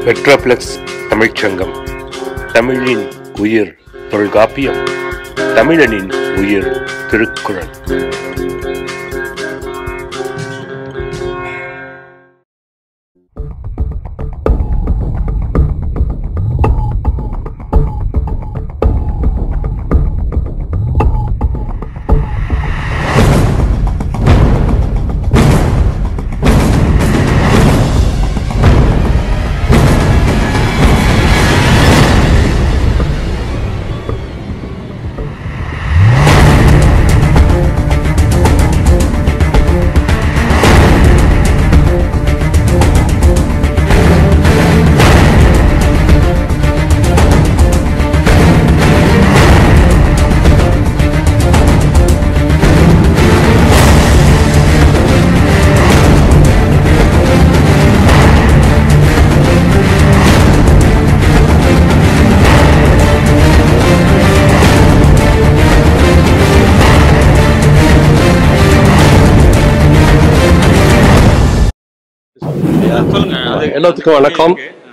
Metroplex Tamil Sangam. தமிழின் உயிர் தொல்காப்பியம், தமிழனின் உயிர் திருக்குறள். எல்லாத்துக்கும் வணக்கம்.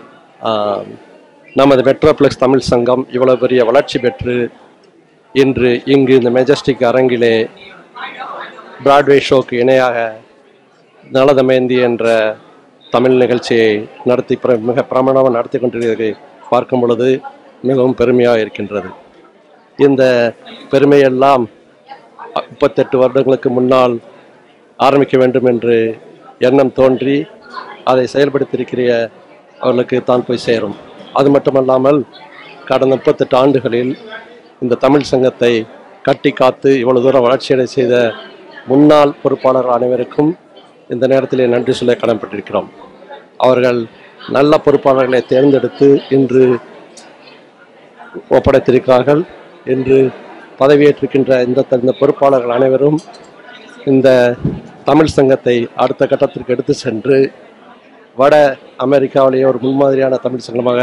நமது மெட்ரோப்ளெக்ஸ் தமிழ் சங்கம் இவ்வளவு பெரிய வளர்ச்சி பெற்று இன்று இங்கு இந்த மெஜஸ்டிக் அரங்கிலே பிராட்வே ஷோக்கு இணையாக நல தமயந்தி என்ற தமிழ் நிகழ்ச்சியை நடத்தி மிக பிரமாணமாக நடத்தி கொண்டிருக்கிறதை பார்க்கும் பொழுது மிகவும் பெருமையாக இருக்கின்றது. இந்த பெருமையெல்லாம் 38 வருடங்களுக்கு முன்னால் ஆரம்பிக்க வேண்டும் என்று எண்ணம் தோன்றி அதை செயல்படுத்தியிருக்கிற அவர்களுக்கு தான் போய் சேரும். அது மட்டுமல்லாமல் கடந்த 38 ஆண்டுகளில் இந்த தமிழ் சங்கத்தை கட்டி காத்து இவ்வளவு தூரம் வளர்ச்சியடை செய்த முன்னாள் பொறுப்பாளர்கள் அனைவருக்கும் இந்த நேரத்திலே நன்றி சொல்ல கடமைப்பட்டிருக்கிறோம். அவர்கள் நல்ல பொறுப்பாளர்களை தேர்ந்தெடுத்து இன்று ஒப்படைத்திருக்கிறார்கள். இன்று பதவியேற்றிருக்கின்ற இந்த பொறுப்பாளர்கள் அனைவரும் இந்த தமிழ் சங்கத்தை அடுத்த கட்டத்திற்கு எடுத்து சென்று வட அமெரிக்காவிலேயே ஒரு முன்மாதிரியான தமிழ் சங்கமாக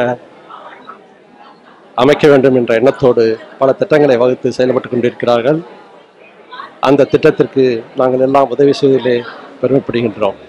அமைக்க வேண்டும் என்ற எண்ணத்தோடு பல திட்டங்களை வகுத்து செயல்பட்டு கொண்டிருக்கிறார்கள். அந்த திட்டத்திற்கு நாங்கள் எல்லாம் உதவி செய்வதிலே பெருமைப்படுகின்றோம்.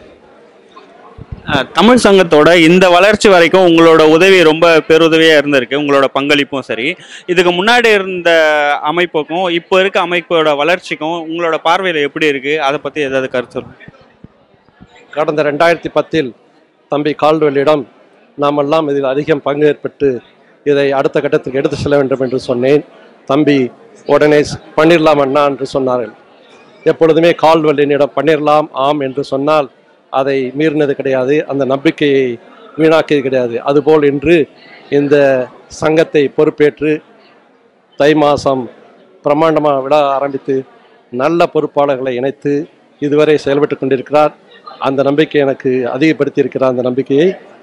தமிழ் சங்கத்தோட இந்த வளர்ச்சி வரைக்கும் உங்களோட உதவி ரொம்ப பேருதவியாக இருந்திருக்கு, உங்களோட பங்களிப்பும் சரி. இதுக்கு முன்னாடி இருந்த அமைப்புக்கும் இப்போ இருக்க அமைப்போட வளர்ச்சிக்கும் உங்களோட பார்வையில் எப்படி இருக்குது, அதை பற்றி ஏதாவது கருத்து சொல்லுங்கள். கடந்த 2010 தம்பி கால்வெளியிடம் நாமெல்லாம் இதில் அதிகம் பங்கு ஏற்பட்டு இதை அடுத்த கட்டத்துக்கு எடுத்து செல்ல வேண்டும் என்று சொன்னேன். தம்பி உடனே பண்ணிடலாம் அண்ணா என்று சொன்னார்கள். எப்பொழுதுமே கால்வெளியினிடம் பண்ணிடலாம் ஆம் என்று சொன்னால் அதை மீறினது கிடையாது, அந்த நம்பிக்கையை வீணாக்கியது கிடையாது. அதுபோல் இன்று இந்த சங்கத்தை பொறுப்பேற்று தை மாதம் பிரம்மாண்டமாக விழா ஆரம்பித்து நல்ல பொறுப்பாளர்களை இணைத்து இதுவரை செயல்பட்டு கொண்டிருக்கிறார். அந்த நம்பிக்கை எனக்கு அதிகப்படுத்தி இருக்கிறார். அந்த நம்பிக்கையை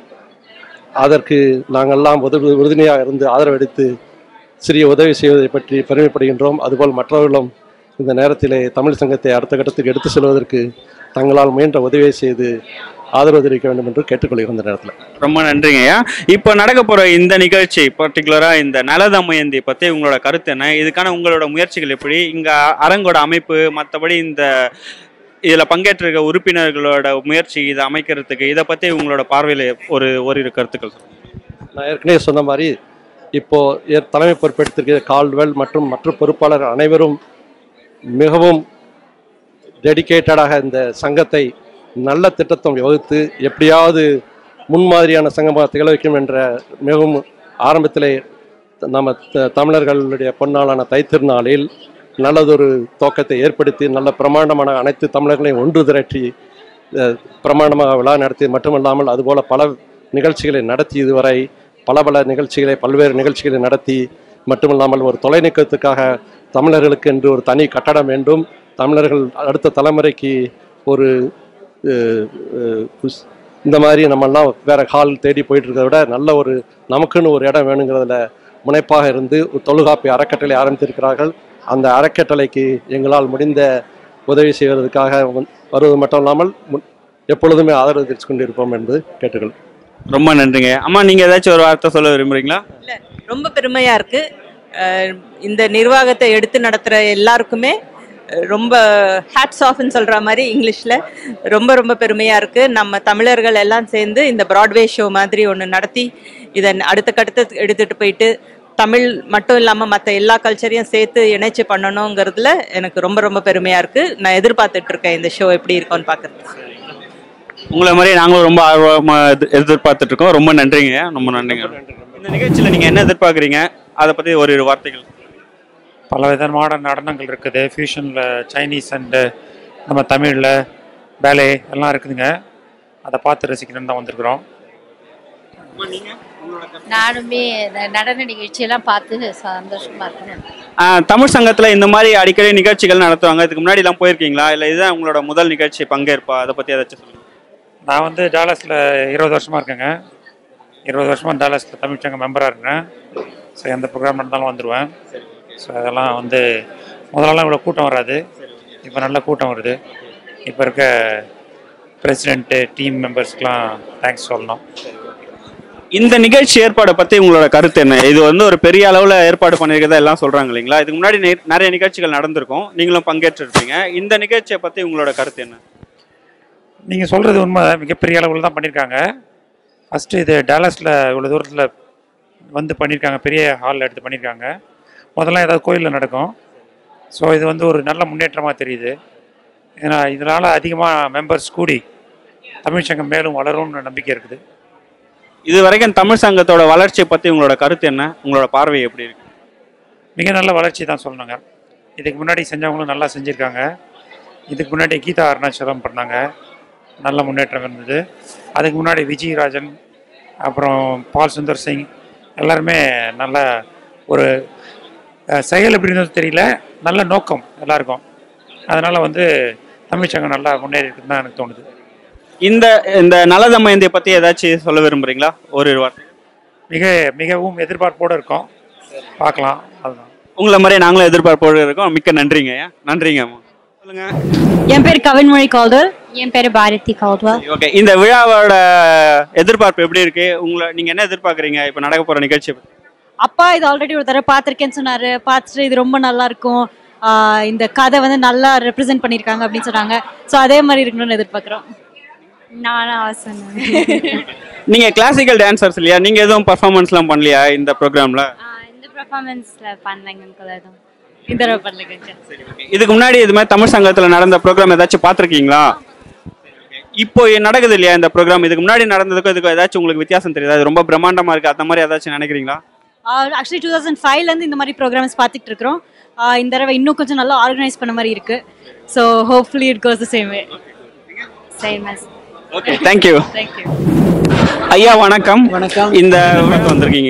அதற்கு நாங்கள்லாம் உறுதுணையாக இருந்து ஆதரவளித்து சிறிய உதவி செய்வதை பற்றி பெருமைப்படுகின்றோம். அதுபோல் மற்றவர்களும் இந்த நேரத்திலே தமிழ் சங்கத்தை அடுத்த கட்டத்துக்கு எடுத்து செல்வதற்கு தங்களால் முயன்ற உதவியை செய்து ஆதரவு தெரிவிக்க வேண்டும் என்று கேட்டுக்கொள்கிறோம். இந்த நேரத்தில் ரொம்ப நன்றிங்கய்யா. இப்போ நடக்க போகிற இந்த நிகழ்ச்சி பர்டிகுலராக இந்த நல தமயந்தி பற்றி உங்களோட கருத்து என்ன, இதுக்கான உங்களோட முயற்சிகள் எப்படி, இங்கே அரங்கோட அமைப்பு, மற்றபடி இந்த இதில் பங்கேற்றிருக்க உறுப்பினர்களோட முயற்சி இதை அமைக்கிறதுக்கு, இதை பற்றி உங்களோட பார்வையில் ஒரு கருத்துக்கள் சொல்லுங்கள். நான் ஏற்கனவே சொன்ன மாதிரி இப்போது தலைமை பொறுப்பெடுத்திருக்கிற கால்வெல் மற்றும் மற்ற பொறுப்பாளர்கள் அனைவரும் மிகவும் டெடிக்கேட்டடாக இந்த சங்கத்தை நல்ல திட்டத்தை வகுத்து எப்படியாவது முன்மாதிரியான சங்கமாக திகழ வைக்கும் என்ற மிகவும் ஆரம்பத்திலே நம்ம தமிழர்களுடைய பொன்னாளான தைத்திருநாளில் நல்லதொரு தோக்கத்தை ஏற்படுத்தி நல்ல பிரமாண்டமான அனைத்து தமிழர்களையும் ஒன்று திரட்டி பிரமாண்டமாக விழா நடத்தி மட்டுமல்லாமல் அதுபோல் பல நிகழ்ச்சிகளை நடத்தி இதுவரை பல நிகழ்ச்சிகளை பல்வேறு நிகழ்ச்சிகளை நடத்தி மட்டுமல்லாமல் ஒரு தொலைநோக்கத்துக்காக தமிழர்களுக்கு என்று ஒரு தனி கட்டடம் வேண்டும், தமிழர்கள் அடுத்த தலைமுறைக்கு ஒரு இந்த மாதிரி நம்மெல்லாம் வேறு ஹால் தேடி போயிட்டு இருக்கிறத விட நல்ல ஒரு நமக்குன்னு ஒரு இடம் வேணுங்கிறதுல முனைப்பாக இருந்து ஒரு தொல்காப்பிய அறக்கட்டளை ஆரம்பித்திருக்கிறார்கள். அந்த அறக்கட்டளைக்கு எங்களால் முடிந்த உதவி செய்வதற்காக வருவது மட்டும் இல்லாமல் எப்பொழுதுமே ஆதரவு தெரிவித்து கொண்டிருப்போம் என்று கேட்டுக்கள். ரொம்ப நன்றிங்க. அம்மா, நீங்கள் ஏதாச்சும் ஒரு வார்த்தை சொல்ல விரும்புகிறீங்களா? இல்லை, ரொம்ப பெருமையாக இருக்குது. இந்த நிர்வாகத்தை எடுத்து நடத்துகிற எல்லாருக்குமே ரொம்ப ஹேட்ஸ் ஆஃப்னு சொல்கிற மாதிரி இங்கிலீஷில் ரொம்ப ரொம்ப பெருமையாக இருக்குது. நம்ம தமிழர்கள் எல்லாம் சேர்ந்து இந்த ப்ராட்வே ஷோ மாதிரி ஒன்று நடத்தி இதை அடுத்த கட்டத்துக்கு எடுத்துகிட்டு போயிட்டு தமிழ் மட்டும் இல்லாமல் மற்ற எல்லா கல்ச்சரையும் சேர்த்து இணைச்சி பண்ணணுங்கிறதுல எனக்கு ரொம்ப ரொம்ப பெருமையாக இருக்குது. நான் எதிர்பார்த்துட்ருக்கேன் இந்த ஷோ எப்படி இருக்கும்னு பார்க்குறதுக்கு. உங்களை மாதிரி நாங்களும் ரொம்ப ஆர்வமாக எதிர்பார்த்துட்டு இருக்கோம். ரொம்ப நன்றிங்க, ரொம்ப நன்றிங்க. இந்த நிகழ்ச்சியில் நீங்கள் என்ன எதிர்பார்க்குறீங்க, அதை பற்றி ஒரு வார்த்தைகள்? பல விதமான நடனங்கள் இருக்குது. ஃபியூஷனில் சைனீஸ் அண்டு நம்ம தமிழில் பேலே எல்லாம் இருக்குதுங்க. அதை பார்த்து ரசிக்கணும்னு தான் வந்திருக்கிறோம். நானுமே இந்த நடன நிகழ்ச்சியெல்லாம் பார்த்து சந்தோஷமாக இருக்கேன். தமிழ் சங்கத்தில் இந்த மாதிரி அடிக்கடி நிகழ்ச்சிகள் நடத்துவாங்க. இதுக்கு முன்னாடி எல்லாம் போயிருக்கீங்களா, இல்லை இதுதான் உங்களோட முதல் நிகழ்ச்சி பங்கேற்பா? அதை பற்றி ஏதாச்சும் சொல்லுங்கள். நான் வந்து டாலஸில் 20 வருஷமாக இருக்கேங்க. 20 வருஷமாக டாலஸில் தமிழ் சங்கம் மெம்பராக இருக்கிறேன். ஸோ எந்த ப்ரோக்ராம் நடந்தாலும் வந்துடுவேன். ஸோ அதெல்லாம் வந்து முதலெல்லாம் இவ்வளோ கூட்டம் வராது, இப்போ நல்ல கூட்டம் வருது. இப்போ இருக்க பிரசிடென்ட்டு டீம் மெம்பர்ஸ்க்கெலாம் தேங்க்ஸ் சொல்லணும். இந்த நிகழ்ச்சி ஏற்பாடை பற்றி உங்களோட கருத்து என்ன? இது வந்து ஒரு பெரிய அளவில் ஏற்பாடு பண்ணியிருக்கதா எல்லாம் சொல்கிறாங்க இல்லைங்களா? இதுக்கு முன்னாடி நிறைய நிகழ்ச்சிகள் நடந்திருக்கும், நீங்களும் பங்கேற்றிருப்பீங்க. இந்த நிகழ்ச்சியை பற்றி உங்களோட கருத்து என்ன? நீங்கள் சொல்கிறது உண்மை, மிகப்பெரிய அளவில் தான் பண்ணியிருக்காங்க. ஃபஸ்ட்டு இது டாலஸில் இவ்வளோ தூரத்தில் வந்து பண்ணியிருக்காங்க, பெரிய ஹாலில் எடுத்து பண்ணியிருக்காங்க. முதல்ல ஏதாவது கோயிலில் நடக்கும். ஸோ இது வந்து ஒரு நல்ல முன்னேற்றமாக தெரியுது. ஏன்னா இதனால் அதிகமாக மெம்பர்ஸ் கூடி தமிழ் சங்கம் மேலும் வளரும்னு நம்பிக்கை இருக்குது. இது வரைக்கும் தமிழ் சங்கத்தோட வளர்ச்சியை பற்றி உங்களோட கருத்து என்ன? உங்களோட பார்வை எப்படி இருக்குது? மிக நல்ல வளர்ச்சி தான் சொல்லணுங்க. இதுக்கு முன்னாடி செஞ்சவங்களும் நல்லா செஞ்சுருக்காங்க. இதுக்கு முன்னாடி கீதா அருணாச்சலம் பண்ணாங்க, நல்ல முன்னேற்றம் இருந்தது. அதுக்கு முன்னாடி விஜயராஜன், அப்புறம் பால் சுந்தர் சிங், எல்லாருமே நல்ல ஒரு செயல் எப்படி இருந்தது தெரியல, நல்ல நோக்கம் எல்லாருக்கும். அதனால் வந்து தமிழ் சங்கம் நல்லா முன்னேறி இருக்குன்னு தான் எனக்கு தோணுது. இந்த இந்த நல தமயந்தியை பற்றி ஏதாச்சும் சொல்ல விரும்புகிறீங்களா? ஒரு வார்த்தை. மிகவும் எதிர்பார்ப்போடு இருக்கோம், பார்க்கலாம். அதுதான் உங்களை மாதிரியே நாங்களும் எதிர்பார்ப்போடு இருக்கோம். மிக்க நன்றிங்க. நன்றிங்க. சொல்லுங்க. என் பேர் கவின்மொழி கால்டுவெல். என் பேர் பாரதி கால்டுவெல். ஓகே, இந்த விழாவோட எதிர்பார்ப்பு எப்படி இருக்கு? நீங்க என்ன எதிர்பார்க்குறீங்க இப்போ நடக்க போற நிகழ்ச்சி? அப்பா இது ஆல்ரெடி ஒரு தடவை பார்த்துருக்கேன்னு சொன்னாரு. பார்த்துட்டு இது ரொம்ப நல்லா இருக்கும், இந்த கதை வந்து நல்லா ரெப்ரசென்ட் பண்ணியிருக்காங்க அப்படின்னு சொன்னாங்க. ஸோ அதே மாதிரி இருக்கணும்னு எதிர்பார்க்குறோம். நானும் அவசரம். நீங்க கிளாசிக்கல் டான்சர்ஸ் இல்லையா? நீங்க எதுவும் பர்ஃபார்மன்ஸ்லாம் பண்ணலையா இந்த ப்ரோக்ராம்ல? இந்த பர்ஃபார்மன்ஸ்ல பண்ணலைங்க. இந்த தடவை பண்ணலைங்க. இதுக்கு முன்னாடி இது மாதிரி தமிழ் சங்கத்தில் நடந்த ப்ரோக்ராம் ஏதாச்சும் பார்த்துருக்கீங்களா? இப்போ நடக்குது இல்லையா இந்த ப்ரோக்ராம்? இதுக்கு முன்னாடி நடந்ததுக்கும் இதுக்கு ஏதாச்சும் உங்களுக்கு வித்தியாசம் தெரியுதா? அது ரொம்ப பிரம்மாண்டமா இருக்கு, அந்த மாதிரி ஏதாச்சும் நினைக்கிறீங்களா? ஆக்சுவலி 2005லேருந்து இந்த மாதிரி ப்ரோக்ராம்ஸ் பார்த்துட்டு இருக்கிறோம். இந்த தடவை இன்னும் கொஞ்சம் நல்லா ஆர்கனைஸ் பண்ண மாதிரி இருக்கு. So hopefully it goes the same way. Same as. Okay, thank you. ஐயா வணக்கம். வணக்கம். இந்த வந்திருக்கீங்க.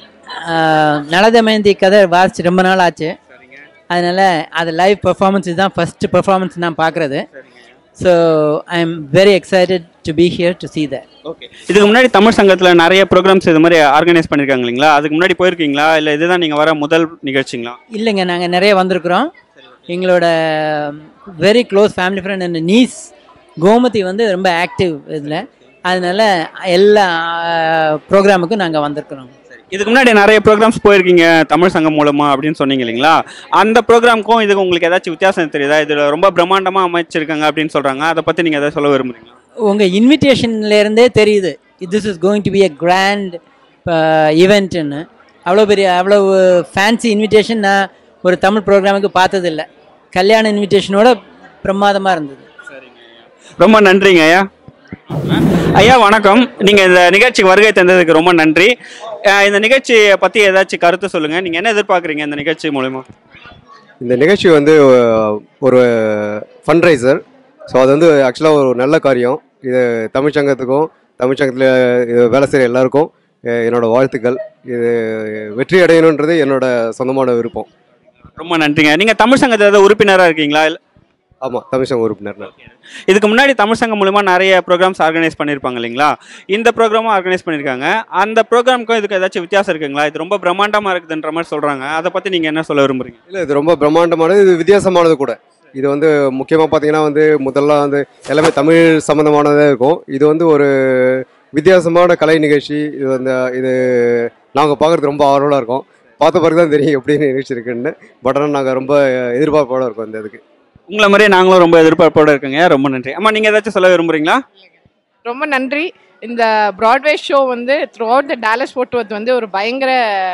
நல தமயந்தி கதை வாசிச்சு ரொம்ப நாள் ஆச்சு. அதனால் அது லைவ் பர்ஃபார்மன்ஸ் தான் ஃபஸ்ட்டு பர்ஃபார்மன்ஸ் நான் பார்க்குறது. So I am very excited to be here to see that. ஓகே, இதுக்கு முன்னாடி தமிழ் சங்கத்தில் நிறைய ப்ரோக்ராம்ஸ் இது மாதிரி ஆர்கனைஸ் பண்ணியிருக்காங்க இல்லைங்களா? அதுக்கு முன்னாடி போயிருக்கீங்களா, இல்லை இதுதான் நீங்கள் வர முதல் நிகழ்ச்சிங்களா? இல்லைங்க, நாங்கள் நிறைய வந்திருக்கிறோம். எங்களோட very close family friend and niece Gomathi வந்து ரொம்ப ஆக்டிவ் இதில். அதனால் எல்லா ப்ரோக்ராமுக்கும் நாங்கள் வந்திருக்கிறோம். இதுக்கு முன்னாடி நிறைய ப்ரோக்ராம்ஸ் போயிருக்கீங்க தமிழ் சங்கம் மூலமா அப்படின்னு சொன்னீங்க இல்லைங்களா? அந்த ப்ரோக்ராமுக்கும் இதுக்கு உங்களுக்கு ஏதாச்சும் வித்தியாசம் தெரியுதா? இதில் ரொம்ப பிரம்மாண்டமாக அமைச்சிருக்காங்க அப்படின்னு சொல்கிறாங்க, அதை பற்றி நீங்கள் எதாவது சொல்ல விரும்புறீங்களா? உங்கள் இன்விடேஷன்லேருந்தே தெரியுது this is going to be a grand ஈவெண்ட்டுன்னு. அவ்வளோ ஃபேன்சி இன்விடேஷன் நான் ஒரு தமிழ் ப்ரோக்ராமுக்கு பார்த்ததில்லை. கல்யாண இன்விடேஷனோட பிரமாதமாக இருந்தது. ரொம்ப நன்றிங்க ஐயா. ஐயா வணக்கம். நீங்கள் இந்த நிகழ்ச்சிக்கு வருகை தந்ததுக்கு ரொம்ப நன்றி. இந்த நிகழ்ச்சியை பற்றி ஏதாச்சும் கருத்து சொல்லுங்கள். நீங்கள் என்ன எதிர்பார்க்குறீங்க இந்த நிகழ்ச்சி மூலமா? இந்த நிகழ்ச்சி வந்து ஒரு ஃபண்ட்ரைசர். ஸோ அது வந்து ஆக்சுவலாக ஒரு நல்ல காரியம். இது தமிழ் சங்கத்துக்கும் தமிழ் சங்கத்தில் வேலை செய்கிற எல்லாருக்கும் என்னோடய வாழ்த்துக்கள். இது வெற்றி அடையணுன்றது என்னோடய சொந்தமான விருப்பம். ரொம்ப நன்றிங்க. நீங்கள் தமிழ் சங்கத்தில் உறுப்பினராக இருக்கீங்களா? ஆமாம், தமிழ் சங்கம் உறுப்பினர். இதுக்கு முன்னாடி தமிழ் சங்கம் மூலமா நிறைய ப்ரோக்ராம்ஸ் ஆர்கனைஸ் பண்ணியிருப்பாங்க இல்லைங்களா? இந்த ப்ரோக்ராமும் ஆர்கனைஸ் பண்ணியிருக்காங்க. அந்த ப்ரோக்ராமுக்கும் இதுக்கு ஏதாச்சும் வித்தியாசம் இருக்குங்களா? இது ரொம்ப பிரம்மாண்டமாக இருக்குதுன்ற மாதிரி சொல்கிறாங்க, அதை பற்றி நீங்கள் என்ன சொல்ல விரும்புறீங்க? இல்லை, இது ரொம்ப பிரம்மாண்டமானது, இது வித்தியாசமானது கூட. இது வந்து முக்கியமாக பார்த்தீங்கன்னா வந்து முதல்ல வந்து எல்லாமே தமிழ் சம்மந்தமானதாக இருக்கும். இது வந்து ஒரு வித்தியாசமான கலை நிகழ்ச்சி. இது நாங்கள் பார்க்குறது ரொம்ப ஆர்வலாக இருக்கும். பார்த்த பிறகு தான் தெரியும் எப்படி நிகழ்ச்சி இருக்குன்னு. பட் ஆனால் நாங்கள் ரொம்ப எதிர்பார்ப்போடு இருக்கோம் இந்த இதுக்கு. உங்களை மாதிரியே நாங்களும் ரொம்ப எதிர்பார்ப்போட இருக்கோங்க. ரொம்ப நன்றி. அம்மா, நீங்கள் ஏதாச்சும் சொல்ல விரும்புறீங்களா? ரொம்ப நன்றி. இந்த ப்ராட்வே ஷோ வந்து throughout the Dallas Fort Worth வந்து ஒரு பயங்கர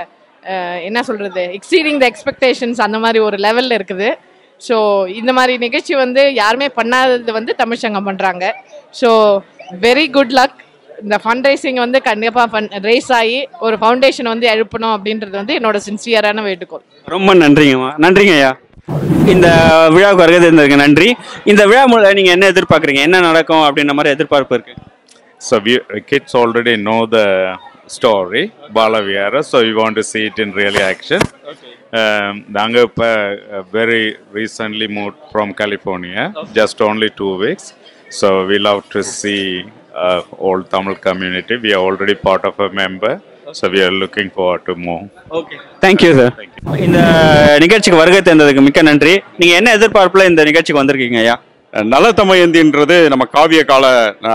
என்ன சொல்கிறது, எக்ஸீடிங் த எக்ஸ்பெக்டேஷன்ஸ் அந்த மாதிரி ஒரு லெவலில் இருக்குது. ஸோ இந்த மாதிரி நிகழ்ச்சி வந்து யாருமே பண்ணாதது வந்து தமிழ் சங்கம் பண்ணுறாங்க. So very good luck. இந்த ஃபண்ட் ரைசிங் வந்து கண்டிப்பாக ரேஸ் ஆகி ஒரு ஃபவுண்டேஷன் வந்து எழுப்பணும் அப்படின்றது வந்து என்னோட சின்சியரான வேண்டுகோள். ரொம்ப நன்றிங்கம்மா. நன்றிங்க ஐயா. இந்த விழாவுக்கு வருகை தந்ததுக்கு நன்றி. இந்த விழா மூலம் நீங்கள் என்ன எதிர்பார்க்குறீங்க, என்ன நடக்கும் அப்படின்ற மாதிரி எதிர்பார்ப்பு இருக்குது? So kids already know the story, Balaviara, so we want to see it in real action. Okay. Naanga very recently moved from California, just only 2 weeks. So we love to see all Tamil community. We are already part of a member. So we are looking forward to more. Okay. Thank you sir. இந்த நிகழ்ச்சிக்கு வருகை தந்ததுக்கு மிக்க நன்றி. நீங்கள் என்ன எதிர்பார்ப்பில் இந்த நிகழ்ச்சிக்கு வந்திருக்கீங்க ஐயா? நல தமயந்தின்றது நம்ம காவிய கால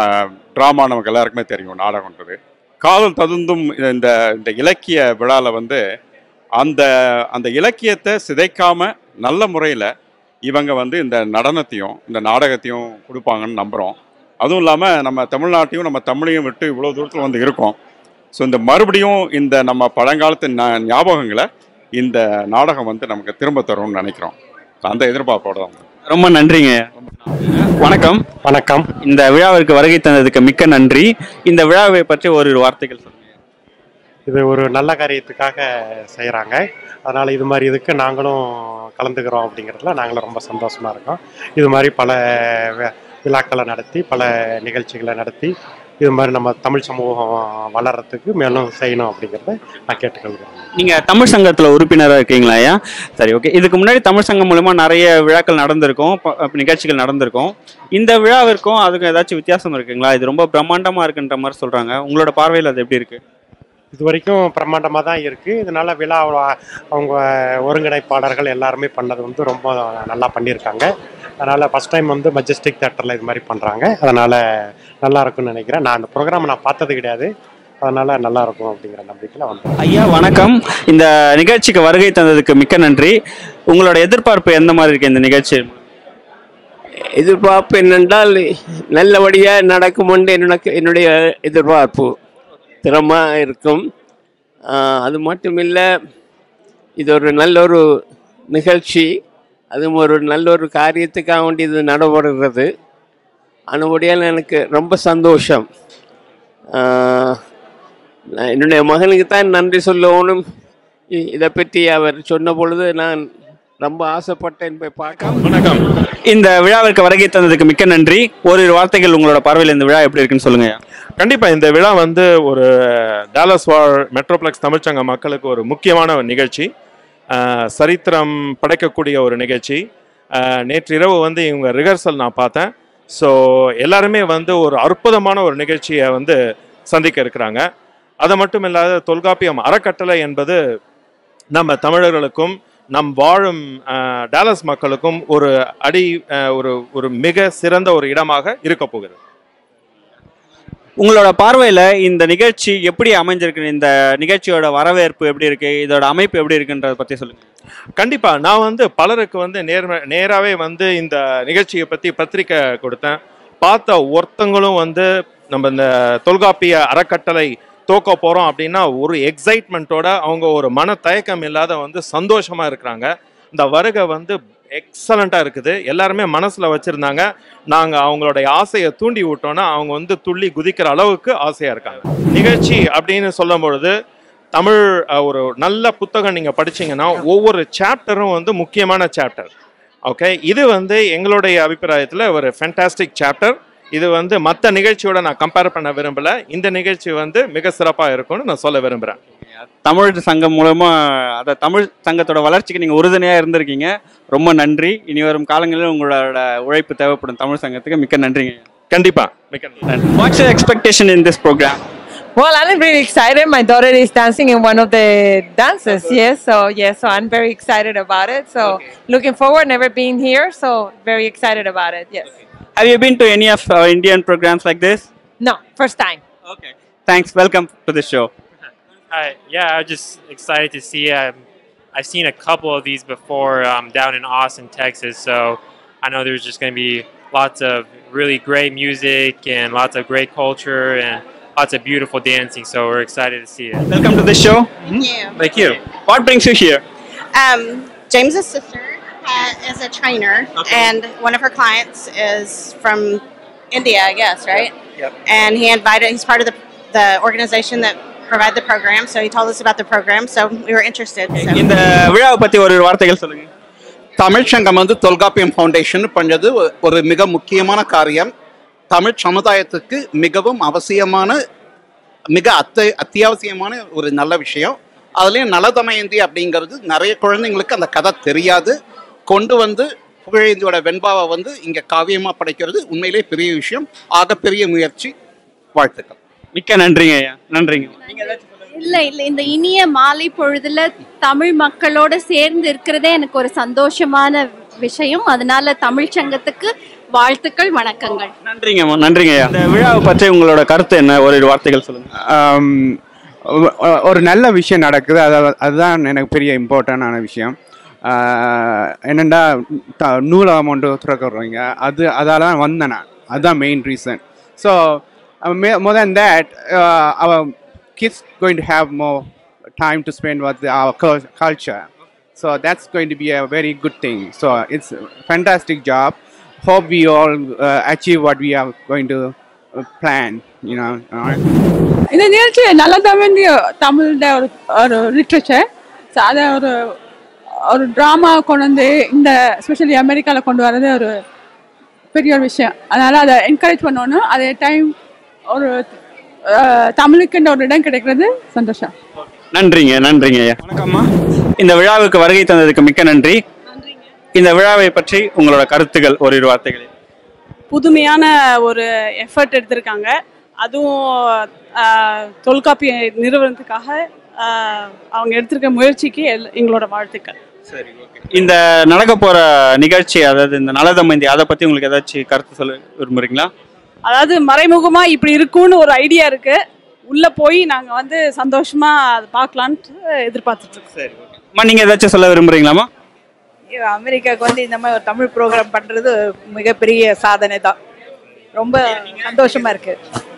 ட்ராமா நமக்கு எல்லாருக்குமே தெரியும். நாடகம்ன்றது காதல் ததுந்தும் இந்த இந்த இலக்கிய விழாவில் வந்து அந்த அந்த இலக்கியத்தை சிதைக்காம நல்ல முறையில் இவங்க வந்து இந்த நடனத்தையும் இந்த நாடகத்தையும் கொடுப்பாங்கன்னு நம்புகிறோம். அதுவும் இல்லாமல் நம்ம தமிழ்நாட்டையும் நம்ம தமிழையும் விட்டு இவ்வளோ தூரத்தில் வந்து இருக்கோம். ஸோ இந்த மறுபடியும் இந்த நம்ம பழங்காலத்து ஞாபகங்களை இந்த நாடகம் வந்து நமக்கு திரும்ப தரும்னு நினைக்கிறோம். அந்த எதிர்பார்ப்போட தான். ரொம்ப நன்றிங்க. வணக்கம். வணக்கம். இந்த விழாவிற்கு வருகை தந்ததுக்கு மிக்க நன்றி. இந்த விழாவை பற்றி ஒரு வார்த்தைகள் சொல்லுங்க. இது ஒரு நல்ல காரியத்துக்காக செய்கிறாங்க. அதனால் இது மாதிரி இதுக்கு நாங்களும் கலந்துக்கிறோம் அப்படிங்கிறதுல நாங்களும் ரொம்ப சந்தோஷமாக இருக்கோம். இது மாதிரி பல விழாக்களை நடத்தி பல நிகழ்ச்சிகளை நடத்தி இது மாதிரி நம்ம தமிழ் சமூகம் வளர்கிறதுக்கு மேலும் செய்யணும் அப்படிங்கிறத நான் கேட்டுக்கொள்கிறேன். நீங்கள் தமிழ் சங்கத்தில் உறுப்பினராக இருக்கீங்களா ஐயா? சரி, ஓகே. இதுக்கு முன்னாடி தமிழ் சங்கம் மூலமாக நிறைய விழாக்கள் நடந்திருக்கும், நிகழ்ச்சிகள் நடந்திருக்கும். இந்த விழாவிற்கும் அதுக்கும் ஏதாச்சும் வித்தியாசம் இருக்குங்களா? இது ரொம்ப பிரம்மாண்டமாக இருக்குன்ற மாதிரி சொல்கிறாங்க. உங்களோட பார்வையில் அது எப்படி இருக்குது? இது வரைக்கும் பிரம்மாண்டமாக தான் இருக்குது. இதனால் விழா அவங்க ஒருங்கிணைப்பாளர்கள் எல்லாருமே பண்ணது வந்து ரொம்ப நல்லா பண்ணியிருக்காங்க. அதனால் ஃபஸ்ட் டைம் வந்து மெஜஸ்டிக் தியேட்டரில் இது மாதிரி பண்ணுறாங்க. அதனால் நல்லா இருக்கும்னு நினைக்கிறேன். நான் அந்த ப்ரோக்ராமை நான் பார்த்தது கிடையாது. அதனால் நல்லா இருக்கும் அப்படிங்கிற நம்பிக்கையில் வந்து. ஐயா வணக்கம். இந்த நிகழ்ச்சிக்கு வருகை தந்ததுக்கு மிக்க நன்றி. உங்களோட எதிர்பார்ப்பு எந்த மாதிரி இருக்குது இந்த நிகழ்ச்சி? எதிர்பார்ப்பு என்னென்றால் நல்லபடியாக நடக்கும் என்று என்னுடைய எதிர்பார்ப்பு திறமாக இருக்கும். அது மட்டும் இல்லை, இது ஒரு நல்ல ஒரு நிகழ்ச்சி, அதுவும் ஒரு நல்ல ஒரு காரியத்துக்காக வேண்டி இது நடைபெறுகிறது. அதுபடியால் எனக்கு ரொம்ப சந்தோஷம். என்னுடைய மகனுக்கு தான் நன்றி சொல்லணும். இதை பற்றி அவர் சொன்ன பொழுது நான் ரொம்ப ஆசைப்பட்டேன் போய் பார்க்க. வணக்கம். இந்த விழாவிற்கு வருகை தந்ததுக்கு மிக்க நன்றி. ஓரிரு வார்த்தைகள் உங்களோட பார்வையில் இந்த விழா எப்படி இருக்குன்னு சொல்லுங்க. கண்டிப்பாக இந்த விழா வந்து ஒரு டாலஸ் வாழ் மெட்ரோப்ளெக்ஸ் தமிழ்ச்சங்க மக்களுக்கு ஒரு முக்கியமான ஒரு நிகழ்ச்சி, சரித்திரம் படைக்கக்கூடிய ஒரு நிகழ்ச்சி. நேற்று இரவு வந்து இவங்க ரிஹர்சல் நான் பார்த்தேன். ஸோ எல்லாருமே வந்து ஒரு அற்புதமான ஒரு நிகழ்ச்சியை வந்து சந்திக்க இருக்கிறாங்க. அது மட்டும் இல்லாத தொல்காப்பியம் அறக்கட்டளை என்பது நம்ம தமிழர்களுக்கும் நம் வாழும் டாலஸ் மக்களுக்கும் ஒரு ஒரு மிக சிறந்த ஒரு இடமாக இருக்க போகிறது. உங்களோட பார்வையில் இந்த நிகழ்ச்சி எப்படி அமைஞ்சிருக்கு? இந்த நிகழ்ச்சியோட வரவேற்பு எப்படி இருக்கு? இதோட அமைப்பு எப்படி இருக்குன்றத பற்றி சொல்லுங்க. கண்டிப்பாக நான் வந்து பலருக்கு வந்து நேராகவே வந்து இந்த நிகழ்ச்சியை பற்றி பத்திரிக்கை கொடுத்தேன். பார்த்த ஒருத்தங்களும் வந்து நம்ம இந்த தொல்காப்பிய அறக்கட்டளை தோக்க போகிறோம் அப்படின்னா ஒரு எக்ஸைட்மெண்ட்டோட அவங்க ஒரு மன தயக்கம் இல்லாத வந்து சந்தோஷமாக இருக்கிறாங்க. இந்த வருகை வந்து எக்ஸலண்ட்டாக இருக்குது. எல்லாருமே மனசில் வச்சுருந்தாங்க. நாங்கள் அவங்களுடைய ஆசையை தூண்டி விட்டோன்னா அவங்க வந்து துள்ளி குதிக்கிற அளவுக்கு ஆசையாக இருக்காங்க. நிகழ்ச்சி அப்படின்னு சொல்லும் பொழுது தமிழ் ஒரு நல்ல புத்தகம் நீங்கள் படிச்சிங்கன்னா ஒவ்வொரு சாப்டரும் வந்து முக்கியமான சாப்டர். ஓகே, இது வந்து எங்களுடைய அபிப்பிராயத்தில் ஒரு ஃபேண்டாஸ்டிக் சாப்டர். இது வந்து மற்ற நிகழ்ச்சியோட நான் கம்பேர் பண்ண விரும்பலை. இந்த நிகழ்ச்சி வந்து மிக சிறப்பாக இருக்கும்னு நான் சொல்ல விரும்புகிறேன். தமிழ் சங்கம் மூலமாக அதை தமிழ் சங்கத்தோட வளர்ச்சிக்கு நீங்கள் உறுதுணையாக இருந்திருக்கீங்க. ரொம்ப நன்றி. இனி வரும் காலங்களில் உங்களோட உழைப்பு தேவைப்படும் தமிழ் சங்கத்துக்கு மிக்க நன்றிங்க. கண்டிப்பாக மிக்க நன்றி. What's your expectation in this program? Well, I'm really excited. My daughter is dancing in one of the dances. So I'm very excited about it. So looking forward, never been here, so very excited about it. Yes. Have you been to any of Indian programs like this? No, first time. Okay. Thanks. Welcome to the show. Yeah, I'm just excited to see. I've seen a couple of these before down in Austin, Texas. So I know there's just going to be lots of really great music and lots of great culture and lots of beautiful dancing. So we're excited to see it. Welcome to the show. Thank you. Thank you. What brings you here? James's sister is a trainer, and one of her clients is from India, I guess, right? Yep. And he's part of the organization that provide the program, so he told us about the program, so we were interested. So. இந்த விழாவை பத்தி ஒரு வார்த்தைகள் சொல்லுங்க. தமிழ் சங்கம் வந்து Tolkappiyam foundation பண்ணது ஒரு மிக முக்கியமான காரியம். தமிழ் சமுதாயத்துக்கு மிகவும் அவசியமான அத்தியாவசியமான ஒரு நல்ல விஷயம். அதுலேயும் நல தமயந்தி அப்படிங்கிறது நிறைய குழந்தைங்களுக்கு அந்த கதை தெரியாது. கொண்டு வந்து புகழேந்தியோட வெண்பாவை வந்து இங்கே காவியமாக படைக்கிறது உண்மையிலே பெரிய விஷயம். ஆகப்பெரிய முயற்சி. வாழ்த்துக்கள். மிக்க நன்றிங்க ஐயா. நன்றிங்க. இல்லை இந்த இனிய மாலை பொழுதுல தமிழ் மக்களோட சேர்ந்து இருக்கிறதே எனக்கு ஒரு சந்தோஷமான விஷயம். அதனால தமிழ் சங்கத்துக்கு வாழ்த்துக்கள், வணக்கங்கள். நன்றிங்கம்மா. நன்றிங்க ஐயா. இந்த விழாவை பற்றி உங்களோட கருத்து என்ன? ஒரு வார்த்தைகள் சொல்லுங்க. ஒரு நல்ல விஷயம் நடக்குது. அதுதான் எனக்கு பெரிய இம்பார்ட்டண்டான விஷயம். என்னென்னா நூலகம் ஒன்று திறக்கிறீங்க, அதால் தான் வந்தேன் நான். அதுதான் main reason. So more than that, our kids going to have more time to spend with our culture. So that's going to be a very good thing. So it's a fantastic job. Hope we all achieve what we are going to plan, you know. இந்த நிகழ்ச்சி நல்ல தமிழோட ஒரு literature. So அதை ஒரு drama கொண்டு வந்து இந்த ஸ்பெஷலி அமெரிக்காவில் கொண்டு வர்றது ஒரு பெரிய ஒரு விஷயம். அதனால் அதை என்கரேஜ் பண்ணணும். அதே டைம் ஒரு தமிழுக்குன்ற ஒரு இடம் கிடைக்கிறது சந்தோஷம். நன்றிங்க. நன்றிங்க ஐயா. வணக்கம்மா. இந்த விழாவுக்கு வருகை தந்ததுக்கு மிக்க நன்றி. இந்த விழாவை பற்றி உங்களோட கருத்துக்கள் ஒரு வார்த்தைகள். புதுமையான ஒரு எஃபர்ட் எடுத்திருக்காங்க. அதுவும் தொல்காப்பிய நிறுவனத்துக்காக அவங்க எடுத்திருக்க முயற்சிக்கு எங்களோட வாழ்த்துக்கள். சரி, ஓகே. இந்த நடக்க போற நிகழ்ச்சி, அதாவது இந்த நல தமயந்தி, அதை பத்தி உங்களுக்கு ஏதாச்சும் கருத்து சொல்ல விரும்புறீங்களா? அதாவது மறைமுகமா இப்படி இருக்கும்னு ஒரு ஐடியா இருக்கு. உள்ள போய் நாங்க வந்து சந்தோஷமா அதை பார்க்கலான்ட்டு எதிர்பார்த்துட்டு இருக்கோம். சரி, ஓகே. அம்மா, நீங்க ஏதாச்சும் சொல்ல விரும்புறீங்களாமா? அமெரிக்காவுக்கு வந்து இந்த மாதிரி ஒரு தமிழ் ப்ரோக்ராம் பண்றது மிகப்பெரிய சாதனை தான். ரொம்ப சந்தோஷமா இருக்கு.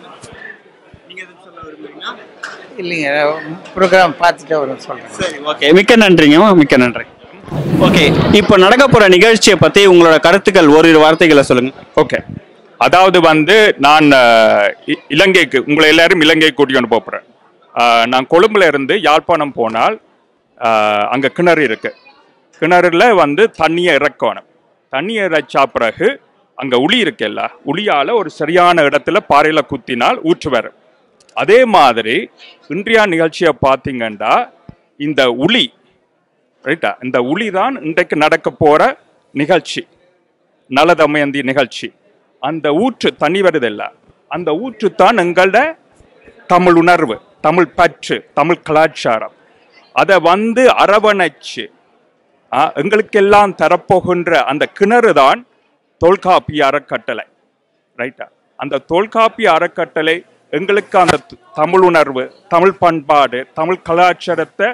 இல்லைங்க, ப்ரோக்ராம் பார்த்துட்டு வரும் சொல்றேன். சரி, ஓகே. மிக்க நன்றிங்க. மிக்க நன்றி. ஓகே, இப்போ நடக்க போற நிகழ்ச்சியை பத்தி உங்களோட கருத்துக்கள் ஒரு வார்த்தைகளை சொல்லுங்க. ஓகே, அதாவது வந்து நான் இலங்கைக்கு உங்களை எல்லாரும் இலங்கைக்கு கூட்டிட்டு போகிறேன். நான் கொழும்புல இருந்து யாழ்ப்பாணம் போனால் அங்கே கிணறு இருக்கு. கிணறுல வந்து தண்ணியை இறக்கணும். தண்ணியை இறைச்சா பிறகு அங்கே உளி இருக்குல்ல, உளியால் ஒரு சரியான இடத்துல பாறையில் குத்தினால் ஊற்று வரும். அதே மாதிரி இன்றைய நிகழ்ச்சியை பார்த்தீங்கன்னா இந்த உளி ரைட்டா, இந்த உளி தான் இன்றைக்கு நடக்க போகிற நிகழ்ச்சி, நல தமயந்தி நிகழ்ச்சி. அந்த ஊற்று தண்ணி வருதில்ல, அந்த ஊற்று தான் எங்களோட தமிழ் உணர்வு, தமிழ் பற்று, தமிழ் கலாச்சாரம். அதை வந்து அரவணைச்சு எங்களுக்கெல்லாம் தரப்போகின்ற அந்த கிணறு தான் தொல்காப்பிய அறக்கட்டளை. ரைட்டா, அந்த தொல்காப்பிய அறக்கட்டளை எங்களுக்கு அந்த தமிழ் உணர்வு, தமிழ் பண்பாடு, தமிழ் கலாச்சாரத்தை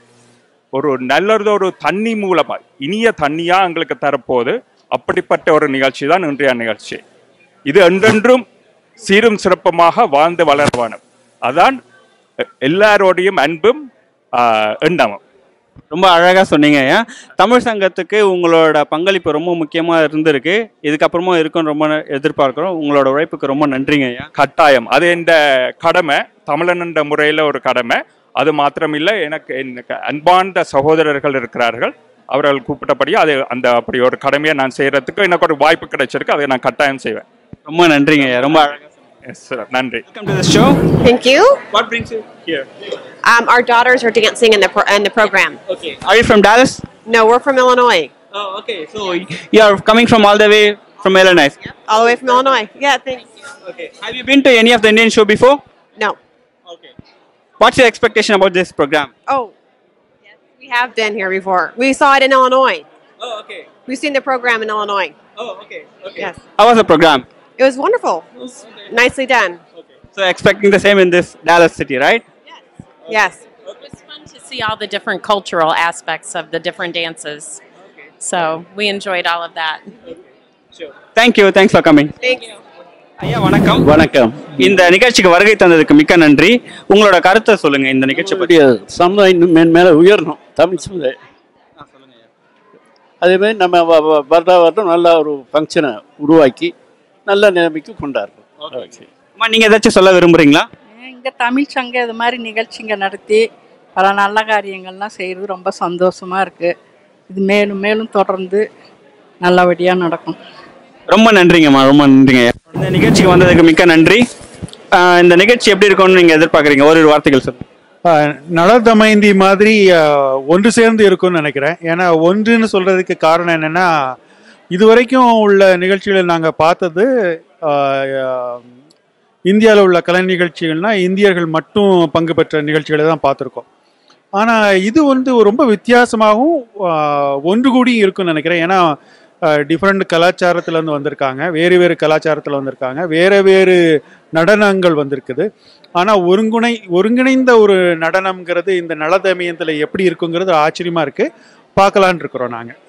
ஒரு நல்லதொரு தண்ணி மூலமாக இனிய தண்ணியாக எங்களுக்கு தரப்போது. அப்படிப்பட்ட ஒரு நிகழ்ச்சி தான் இன்றைய நிகழ்ச்சி. இது என்றென்றும் சீரும் சிறப்புமாக வாழ்ந்து வளரவானும். அதான் எல்லாரோடையும் அன்பும் எண்ணமும். ரொம்ப அழகாக சொன்னீங்க ஐயா. தமிழ் சங்கத்துக்கு உங்களோட பங்களிப்பு ரொம்ப முக்கியமாக இருந்திருக்கு, இதுக்கப்புறமும் இருக்குன்னு ரொம்ப எதிர்பார்க்குறோம். உங்களோட உழைப்புக்கு ரொம்ப நன்றிங்க ஐயா. கட்டாயம், அது இந்த கடமை, தமிழன் என்ற முறையில் ஒரு கடமை. அது மாத்திரமில்லை, எனக்கு அன்பார்ந்த சகோதரர்கள் இருக்கிறார்கள், அவர்கள் கூப்பிட்டபடி அது அந்த அப்படி ஒரு கடமையை நான் செய்யறதுக்கு எனக்கு ஒரு வாய்ப்பு கிடைச்சிருக்கு. அதை நான் கட்டாயம் செய்வேன். ரொம்ப நன்றிங்க ஐயா. ரொம்ப அழகாக. Yes, sir. Nandri. Welcome to the show. Thank you. What brings you here? Our daughters are dancing in the program. Okay. Are you from Dallas? No, we're from Illinois. Oh, okay. So you are coming from all the way from Illinois. Yep. All the way from Illinois. Yeah, thanks. Okay. Have you been to any of the Indian show before? No. Okay. What's your expectation about this program? Oh, yes, we have been here before. We saw it in Illinois. Oh, okay. We've seen the program in Illinois. Oh, okay. Okay. Yes. How was the program? It was wonderful. It was nicely done. So expecting the same in this Dallas city, right? Yes. It was fun to see all the different cultural aspects of the different dances. So we enjoyed all of that. Thank you, thanks for coming. Thank you. ஐயா வணக்கம். வணக்கம். இந்த நிகழ்ச்சிக்கு வருகை தந்ததுக்கு மிக்க நன்றி. உங்களோட கருத்தை சொல்லுங்க இந்த நிகழ்ச்சி பற்றி. சமுதாயம் இன்னும் மேலே உயரணும், தமிழ் சமுதாயம். அதே மாதிரி நம்ம வருடம் நல்ல ஒரு ஃபங்க்ஷனை உருவாக்கி நல்ல நிலைமைக்கு கொண்டாடுறோம். அம்மா நீங்க ஏதாச்சும் சொல்ல விரும்புறீங்களா? இங்கே தமிழ் சங்கம் இது மாதிரி நிகழ்ச்சிங்க நடத்தி பல நல்ல காரியங்கள்லாம் செய்கிறது ரொம்ப சந்தோஷமாக இருக்குது. இது மேலும் மேலும் தொடர்ந்து நல்லபடியாக நடக்கும். ரொம்ப நன்றிங்கம்மா, ரொம்ப நன்றிங்க. இந்த நிகழ்ச்சிக்கு வந்ததுக்கு மிக்க நன்றி. இந்த நிகழ்ச்சி எப்படி இருக்கும்னு நீங்க எதிர்பார்க்குறீங்க? ஒரு வார்த்தைகள் சொல்லுங்க. நல தமயந்தி மாதிரி ஒன்று சேர்ந்து இருக்கும்னு நினைக்கிறேன். ஏன்னா ஒன்றுன்னு சொல்றதுக்கு காரணம் என்னன்னா, இதுவரைக்கும் உள்ள நிகழ்ச்சிகளை நாங்கள் பார்த்தது இந்தியாவில் உள்ள கலை நிகழ்ச்சிகள்னா இந்தியர்கள் மட்டும் பங்கு பெற்ற நிகழ்ச்சிகளை தான் பார்த்துருக்கோம். ஆனால் இது வந்து ரொம்ப வித்தியாசமாகவும் ஒன்று கூடி இருக்குன்னு நினைக்கிறேன். ஏன்னா டிஃப்ரெண்ட் கலாச்சாரத்துலேருந்து வந்திருக்காங்க, வேறு வேறு கலாச்சாரத்தில் வந்திருக்காங்க, வேறு நடனங்கள் வந்திருக்குது. ஆனால் ஒருங்கிணைந்த ஒரு நடனம்ங்கிறது இந்த நல தமயந்தில் எப்படி இருக்குங்கிறது ஆச்சரியமாக இருக்குது. பார்க்கலான் இருக்கிறோம் நாங்கள்.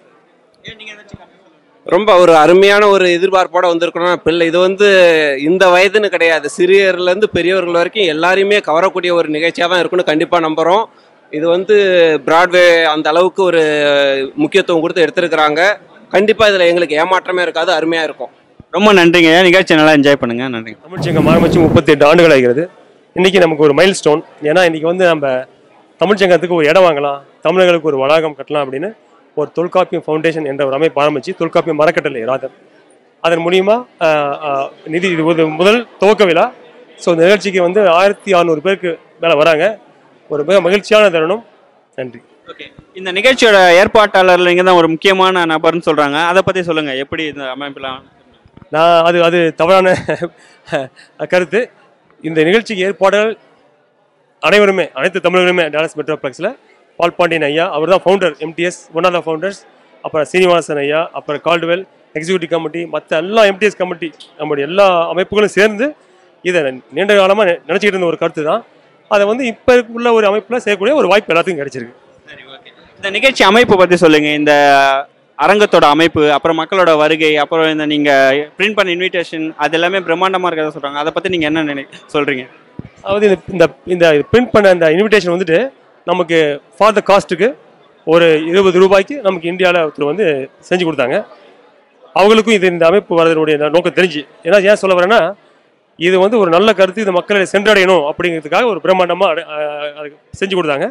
ரொம்ப ஒரு அருமையான ஒரு எதிர்பார்ப்போட வந்திருக்கணும் பிள்ளை. இது வந்து இந்த வயதுன்னு கிடையாது, சிறியர்லேருந்து பெரியவர்கள் வரைக்கும் எல்லாரையுமே கவரக்கூடிய ஒரு நிகழ்ச்சியாக தான் இருக்குன்னு கண்டிப்பாக நம்புகிறோம். இது வந்து பிராட்வே அந்த அளவுக்கு ஒரு முக்கியத்துவம் கொடுத்து எடுத்திருக்கிறாங்க. கண்டிப்பாக இதில் எங்களுக்கு ஏமாற்றமே இருக்காது, அருமையாக இருக்கும். ரொம்ப நன்றிங்க. நிகழ்ச்சி நல்லா என்ஜாய் பண்ணுங்க. நன்றி. தமிழ்ச்சங்கம் ஆரம்பிச்சு 38 ஆண்டுகள் ஆகிறது. இன்றைக்கி நமக்கு ஒரு மைல் ஸ்டோன். ஏன்னா இன்றைக்கி வந்து நம்ம தமிழ்ச்சங்கத்துக்கு ஒரு இடம் வாங்கலாம், தமிழர்களுக்கு ஒரு வளாகம் கட்டலாம் அப்படின்னு ஒரு தொல்காப்பியம் ஃபவுண்டேஷன் என்ற ஒரு அமைப்பு ஆரம்பித்து தொல்காப்பியம் மரக்கட்டளை ராதர் அதன் மூலியமாக நிதி இது ஒரு முதல் துவக்க விழா. ஸோ இந்த நிகழ்ச்சிக்கு வந்து 1600 பேருக்கு மேலே வராங்க. ஒரு மிக மகிழ்ச்சியான தருணம். நன்றி. ஓகே, இந்த நிகழ்ச்சியோட ஏற்பாட்டாளர் நீங்கள் தான் ஒரு முக்கியமான நபர்னு சொல்கிறாங்க, அதை பற்றி சொல்லுங்கள். எப்படி இந்த அமைப்பெலாம்? நான் அது தவறான கருத்து. இந்த நிகழ்ச்சிக்கு ஏற்பாடுகள் அனைவருமே, அனைத்து தமிழர்களுமே டாலஸ் மெட்ரோப்ளெக்ஸில் பால் பாண்டியன் ஐயா, அவர் தான் founder, MTS one of the founders. அப்புறம் சீனிவாசன் ஐயா, அப்புறம் கால்டுவெல் எக்ஸிக்யூட்டிவ் கமிட்டி, மற்ற எல்லா MTS கமிட்டி, நம்முடைய எல்லா அமைப்புகளும் சேர்ந்து இதை நீண்ட காலமாக நினச்சிக்கிட்டு இருந்த ஒரு கருத்து தான். அதை வந்து இப்போ உள்ள ஒரு அமைப்பில் செய்யக்கூடிய ஒரு வாய்ப்பு எல்லாத்துக்கும் கிடைச்சிருக்கு. இந்த நிகழ்ச்சி அமைப்பு பற்றி சொல்லுங்கள். இந்த அரங்கத்தோட அமைப்பு, அப்புறம் மக்களோட வருகை, அப்புறம் இந்த நீங்கள் பிரிண்ட் பண்ண இன்விடேஷன், அது எல்லாமே பிரம்மாண்டமாக இருக்கிறத சொல்கிறாங்க. அதை பற்றி நீங்கள் என்ன சொல்கிறீங்க? அதாவது இந்த இந்த பிரிண்ட் பண்ண அந்த இன்விடேஷன் வந்துட்டு நமக்கு ஃபார் த காஸ்ட்டுக்கு ஒரு 20 ரூபாய்க்கு நமக்கு இந்தியாவில் ஒருத்தர் வந்து செஞ்சு கொடுத்தாங்க. அவங்களுக்கும் இது இந்த அமைப்பு வரதனுடைய நோக்கம் தெரிஞ்சு. ஏன்னா ஏன் சொல்ல வரேன்னா, இது வந்து ஒரு நல்ல கருத்து, இது மக்களை சென்றடையணும் அப்படிங்கிறதுக்காக ஒரு பிரம்மாண்டமாக செஞ்சு கொடுத்தாங்க.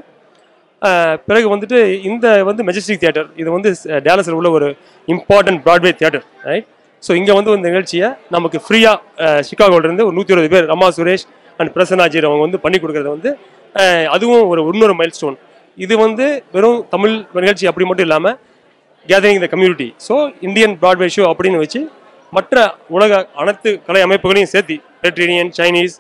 பிறகு வந்துட்டு இந்த வந்து மெஜஸ்டிக் தியேட்டர், இது வந்து டேலஸில் உள்ள ஒரு important Broadway theatre, right? So இங்கே வந்து இந்த நிகழ்ச்சியை நமக்கு ஃப்ரீயாக சிகாகோலேருந்து ஒரு 120 பேர், ரமா சுரேஷ் அண்ட் பிரசன்னாஜி அவங்க வந்து பண்ணி கொடுக்குறது வந்து அதுவும் ஒரு இன்னொரு மைல் ஸ்டோன். இது வந்து வெறும் தமிழ் நிகழ்ச்சி அப்படி மட்டும் இல்லாமல் gathering the community. So Indian Broadway show அப்படின்னு வச்சு மற்ற உலக அனைத்து கலை அமைப்புகளையும் சேர்த்து மெடிட்டரேனியன், சைனீஸ்,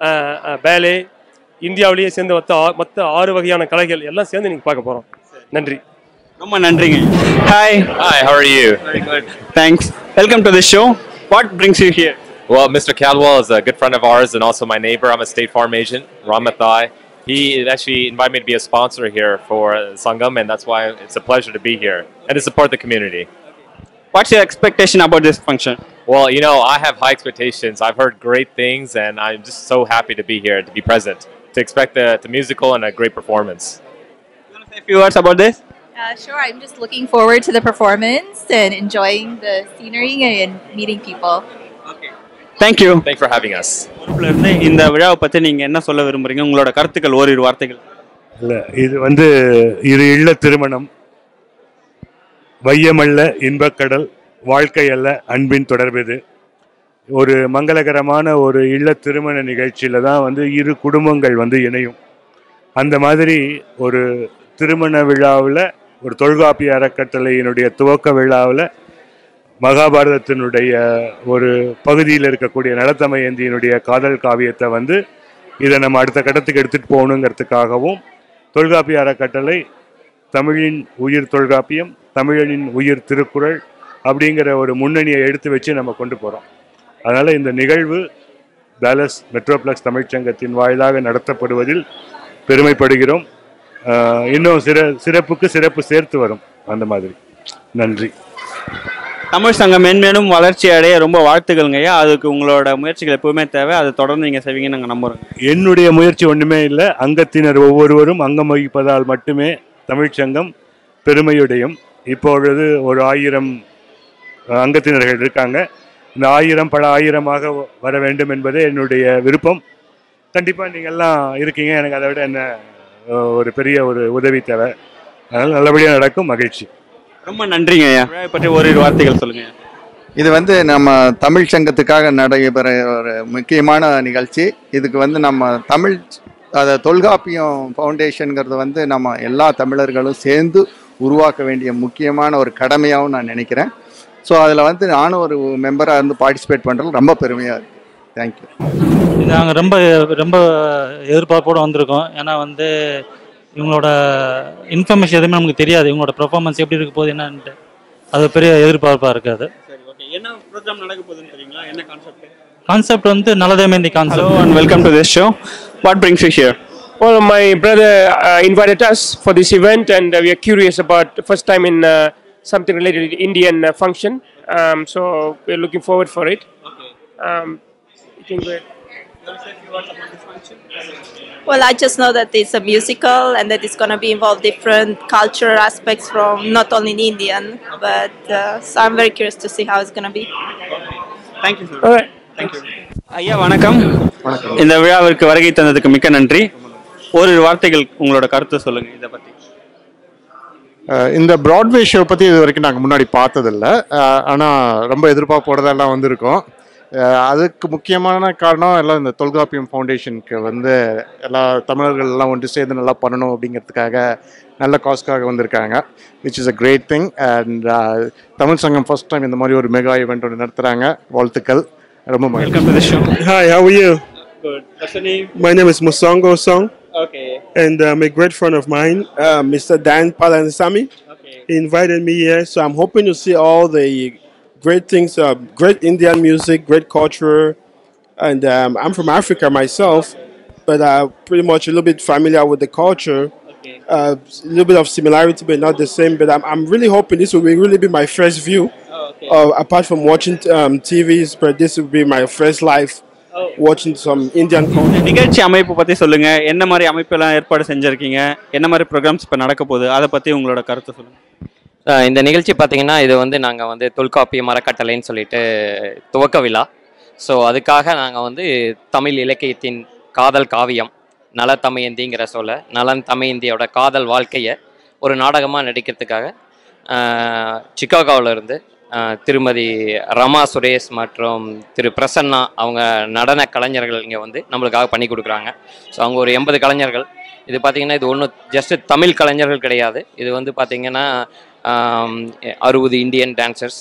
பேலே, இந்தியாவிலேயே சேர்ந்து மற்ற 6 வகையான கலைகள் எல்லாம் சேர்ந்து நீங்கள் பார்க்க போகிறோம். நன்றி. ரொம்ப நன்றிங்க. Hi. Hi, how are you? Very good. Thanks. Welcome to the show. What brings you here? Well, Mr. Caldwell is a good friend of ours and also my neighbor. I'm a State Farm agent, Ramathai. He actually invited me to be a sponsor here for Sangam, and that's why it's a pleasure to be here and to support the community. What's your expectation about this function? Well, you know, I have high expectations. I've heard great things, and I'm just so happy to be here, to be present, to expect the musical and a great performance. You want to say a few words about this? Sure, I'm just looking forward to the performance and enjoying the scenery and meeting people. Thank you. Thanks for having us. இந்த விழாவை பற்றி நீங்கள் என்ன சொல்ல விரும்புறீங்க? உங்களோட கருத்துக்கள், ஓரிரு வார்த்தைகள். இல்லை, இது வந்து இரு இல்ல திருமணம், வையமல்ல இன்பக்கடல், வாழ்க்கை அல்ல அன்பின் தொடர்பு. ஒரு மங்களகரமான ஒரு இல்ல திருமண நிகழ்ச்சியில் தான் வந்து இரு குடும்பங்கள் வந்து இணையும். அந்த மாதிரி ஒரு திருமண விழாவில், ஒரு தொல்காப்பிய அறக்கட்டளையினுடைய துவக்க விழாவில் மகாபாரதத்தினுடைய ஒரு பகுதியில் இருக்கக்கூடிய நல தமயந்தியினுடைய காதல் காவியத்தை வந்து இதை நம்ம அடுத்த கட்டத்துக்கு எடுத்துகிட்டு போகணுங்கிறதுக்காகவும் தொல்காப்பிய அறக்கட்டளை தமிழின் உயிர் தொல்காப்பியம், தமிழனின் உயிர் திருக்குறள் அப்படிங்கிற ஒரு முன்னணியை எடுத்து வச்சு நம்ம கொண்டு போகிறோம். அதனால் இந்த நிகழ்வு டாலஸ் மெட்ரோப்ளெக்ஸ் தமிழ்ச்சங்கத்தின் வாயிலாக நடத்தப்படுவதில் பெருமைப்படுகிறோம். இன்னும் சிறப்புக்கு சிறப்பு சேர்த்து வரும். அந்த மாதிரி. நன்றி. தமிழ் சங்கம் மென்மேலும் வளர்ச்சி அடைய ரொம்ப வாழ்த்துக்கள்ங்க ஐயா. அதுக்கு உங்களோட முயற்சிகள் எப்பவுமே தேவை. அதை தொடர்ந்து நீங்கள் செய்வீங்கன்னு நாங்கள் நம்புகிறோம். என்னுடைய முயற்சி ஒன்றுமே இல்லை. அங்கத்தினர் ஒவ்வொருவரும் அங்கம் வகிப்பதால் மட்டுமே தமிழ்ச்சங்கம் பெருமையுடையும். இப்பொழுது ஒரு 1000 அங்கத்தினர்கள் இருக்காங்க. இந்த 1000 பல 1000ஆக வர வேண்டும் என்பதே என்னுடைய விருப்பம். கண்டிப்பாக நீங்கள் எல்லாம் இருக்கீங்க. எனக்கு அதை விட என்ன ஒரு பெரிய ஒரு உதவி தேவை. அதனால் நல்லபடியாக நடக்கும். மகிழ்ச்சி. ரொம்ப நன்றிங்க ஐயா. பற்றி ஒரு வார்த்தைகள் சொல்லுங்க. இது வந்து நம்ம தமிழ் சங்கத்துக்காக நடைபெற ஒரு முக்கியமான நிகழ்ச்சி. இதுக்கு வந்து நம்ம தமிழ் தொல்காப்பியம் ஃபவுண்டேஷனுங்கிறது வந்து நம்ம எல்லா தமிழர்களும் சேர்ந்து உருவாக்க வேண்டிய முக்கியமான ஒரு கடமையாகவும் நான் நினைக்கிறேன். ஸோ அதில் வந்து நானும் ஒரு மெம்பராக இருந்து பார்ட்டிசிபேட் பண்ணுறது ரொம்ப பெருமையாக இருக்குது. தேங்க்யூ. நாங்கள் ரொம்ப ரொம்ப எதிர்பார்ப்போடு வந்திருக்கோம். ஏன்னா வந்து இவங்களோட இன்ஃபர்மேஷன் எதுவுமே நமக்கு தெரியாது. இவங்களோட பெர்ஃபார்மன்ஸ் எப்படி இருக்க போகுது என்னன்ட்டு அது பெரிய எதிர்பார்ப்பாக இருக்குது. சரி, ஓகே. என்ன ப்ரோக்ராம் நடக்க போகுதுன்னு தெரியுங்களா? என்ன கான்செப்ட்? கான்செப்ட் வந்து Nala Thamayanthi concept. Hello and welcome to this show. What brings you here? Well, my brother invited us for this event, and we are curious about the first time in something related to Indian function. So we're looking forward for it. Okay. You can go ahead. Well, I just know that it's a musical and that it's going to be involve different cultural aspects from not only Indian, but so I'm very curious to see how it's going to be. Thank you, sir. All right. Thank you. ஐயா வணக்கம். இந்த விழாவிற்கு வருகை தந்ததுக்கு மிக்க நன்றி. ஒரு வார்த்தைகள் உங்களோட கருத்து சொல்லுங்க இதை பற்றி. இந்த ப்ராட்வே ஷோ பற்றி இது வரைக்கும் நாங்கள் முன்னாடி பார்த்ததில்லை. ஆனால் ரொம்ப எதிர்பார்ப்போடதெல்லாம் வந்திருக்கோம். அதுக்கு முக்கியமான காரணம் எல்லாம் இந்த தொல்காப்பியம் ஃபவுண்டேஷனுக்கு வந்து எல்லா தமிழர்கள் எல்லாம் ஒன்று சேர்ந்து நல்லா பண்ணணும் அப்படிங்கிறதுக்காக நல்ல காஸ்க்காக வந்திருக்காங்க. Which is a great thing. And Tamil Sangam first time இந்த மாதிரி ஒரு மெகா ஈவெண்ட் ஒன்று நடத்துகிறாங்க. வாழ்த்துக்கள். ரொம்ப welcome to the show. Hi, how are you? Good. What's your name? My name is Musongo Song. Okay. And a great friend of mine, Mr. Dan Palansami. Okay. He invited me here, so I'm hoping to see all the great things, great Indian music, great culture. And I'm from Africa myself, but pretty much a little bit familiar with the culture. Okay. A little bit of similarity, but not the same. But I'm really hoping this will really be my first view. Okay. Apart from watching TVs, but this will be my first life watching some Indian culture. நிகழ்ச்சி அமைப்பு பற்றி சொல்லுங்க. என்ன மாதிரி அமைப்பெல்லாம் ஏற்பாடு செஞ்சுருக்கீங்க? என்ன மாதிரி programs இப்போ நடக்க போகுது? அதை பற்றி உங்களோட கருத்து சொல்லுங்க. இந்த நிகழ்ச்சி பார்த்தீங்கன்னா இது வந்து நாங்கள் வந்து தொல்காப்பியம் அறக்கட்டளைன்னு சொல்லிட்டு துவக்க விழா. ஸோ அதுக்காக நாங்கள் வந்து தமிழ் இலக்கியத்தின் காதல் காவியம் நல தமயந்திங்கிற சொல்ல நலன் தமயந்தியோட காதல் வாழ்க்கையை ஒரு நாடகமாக நடிக்கிறதுக்காக சிக்காகோவில் இருந்து திருமதி ரமா சுரேஷ் மற்றும் திரு பிரசன்னா அவங்க நடன கலைஞர்கள் இங்கே வந்து நம்மளுக்காக பண்ணி கொடுக்குறாங்க. ஸோ அவங்க ஒரு 80 கலைஞர்கள். இது பார்த்திங்கன்னா இது ஒன்றும் ஜஸ்ட்டு தமிழ் கலைஞர்கள் கிடையாது. இது வந்து பார்த்திங்கன்னா 60 Indian dancers,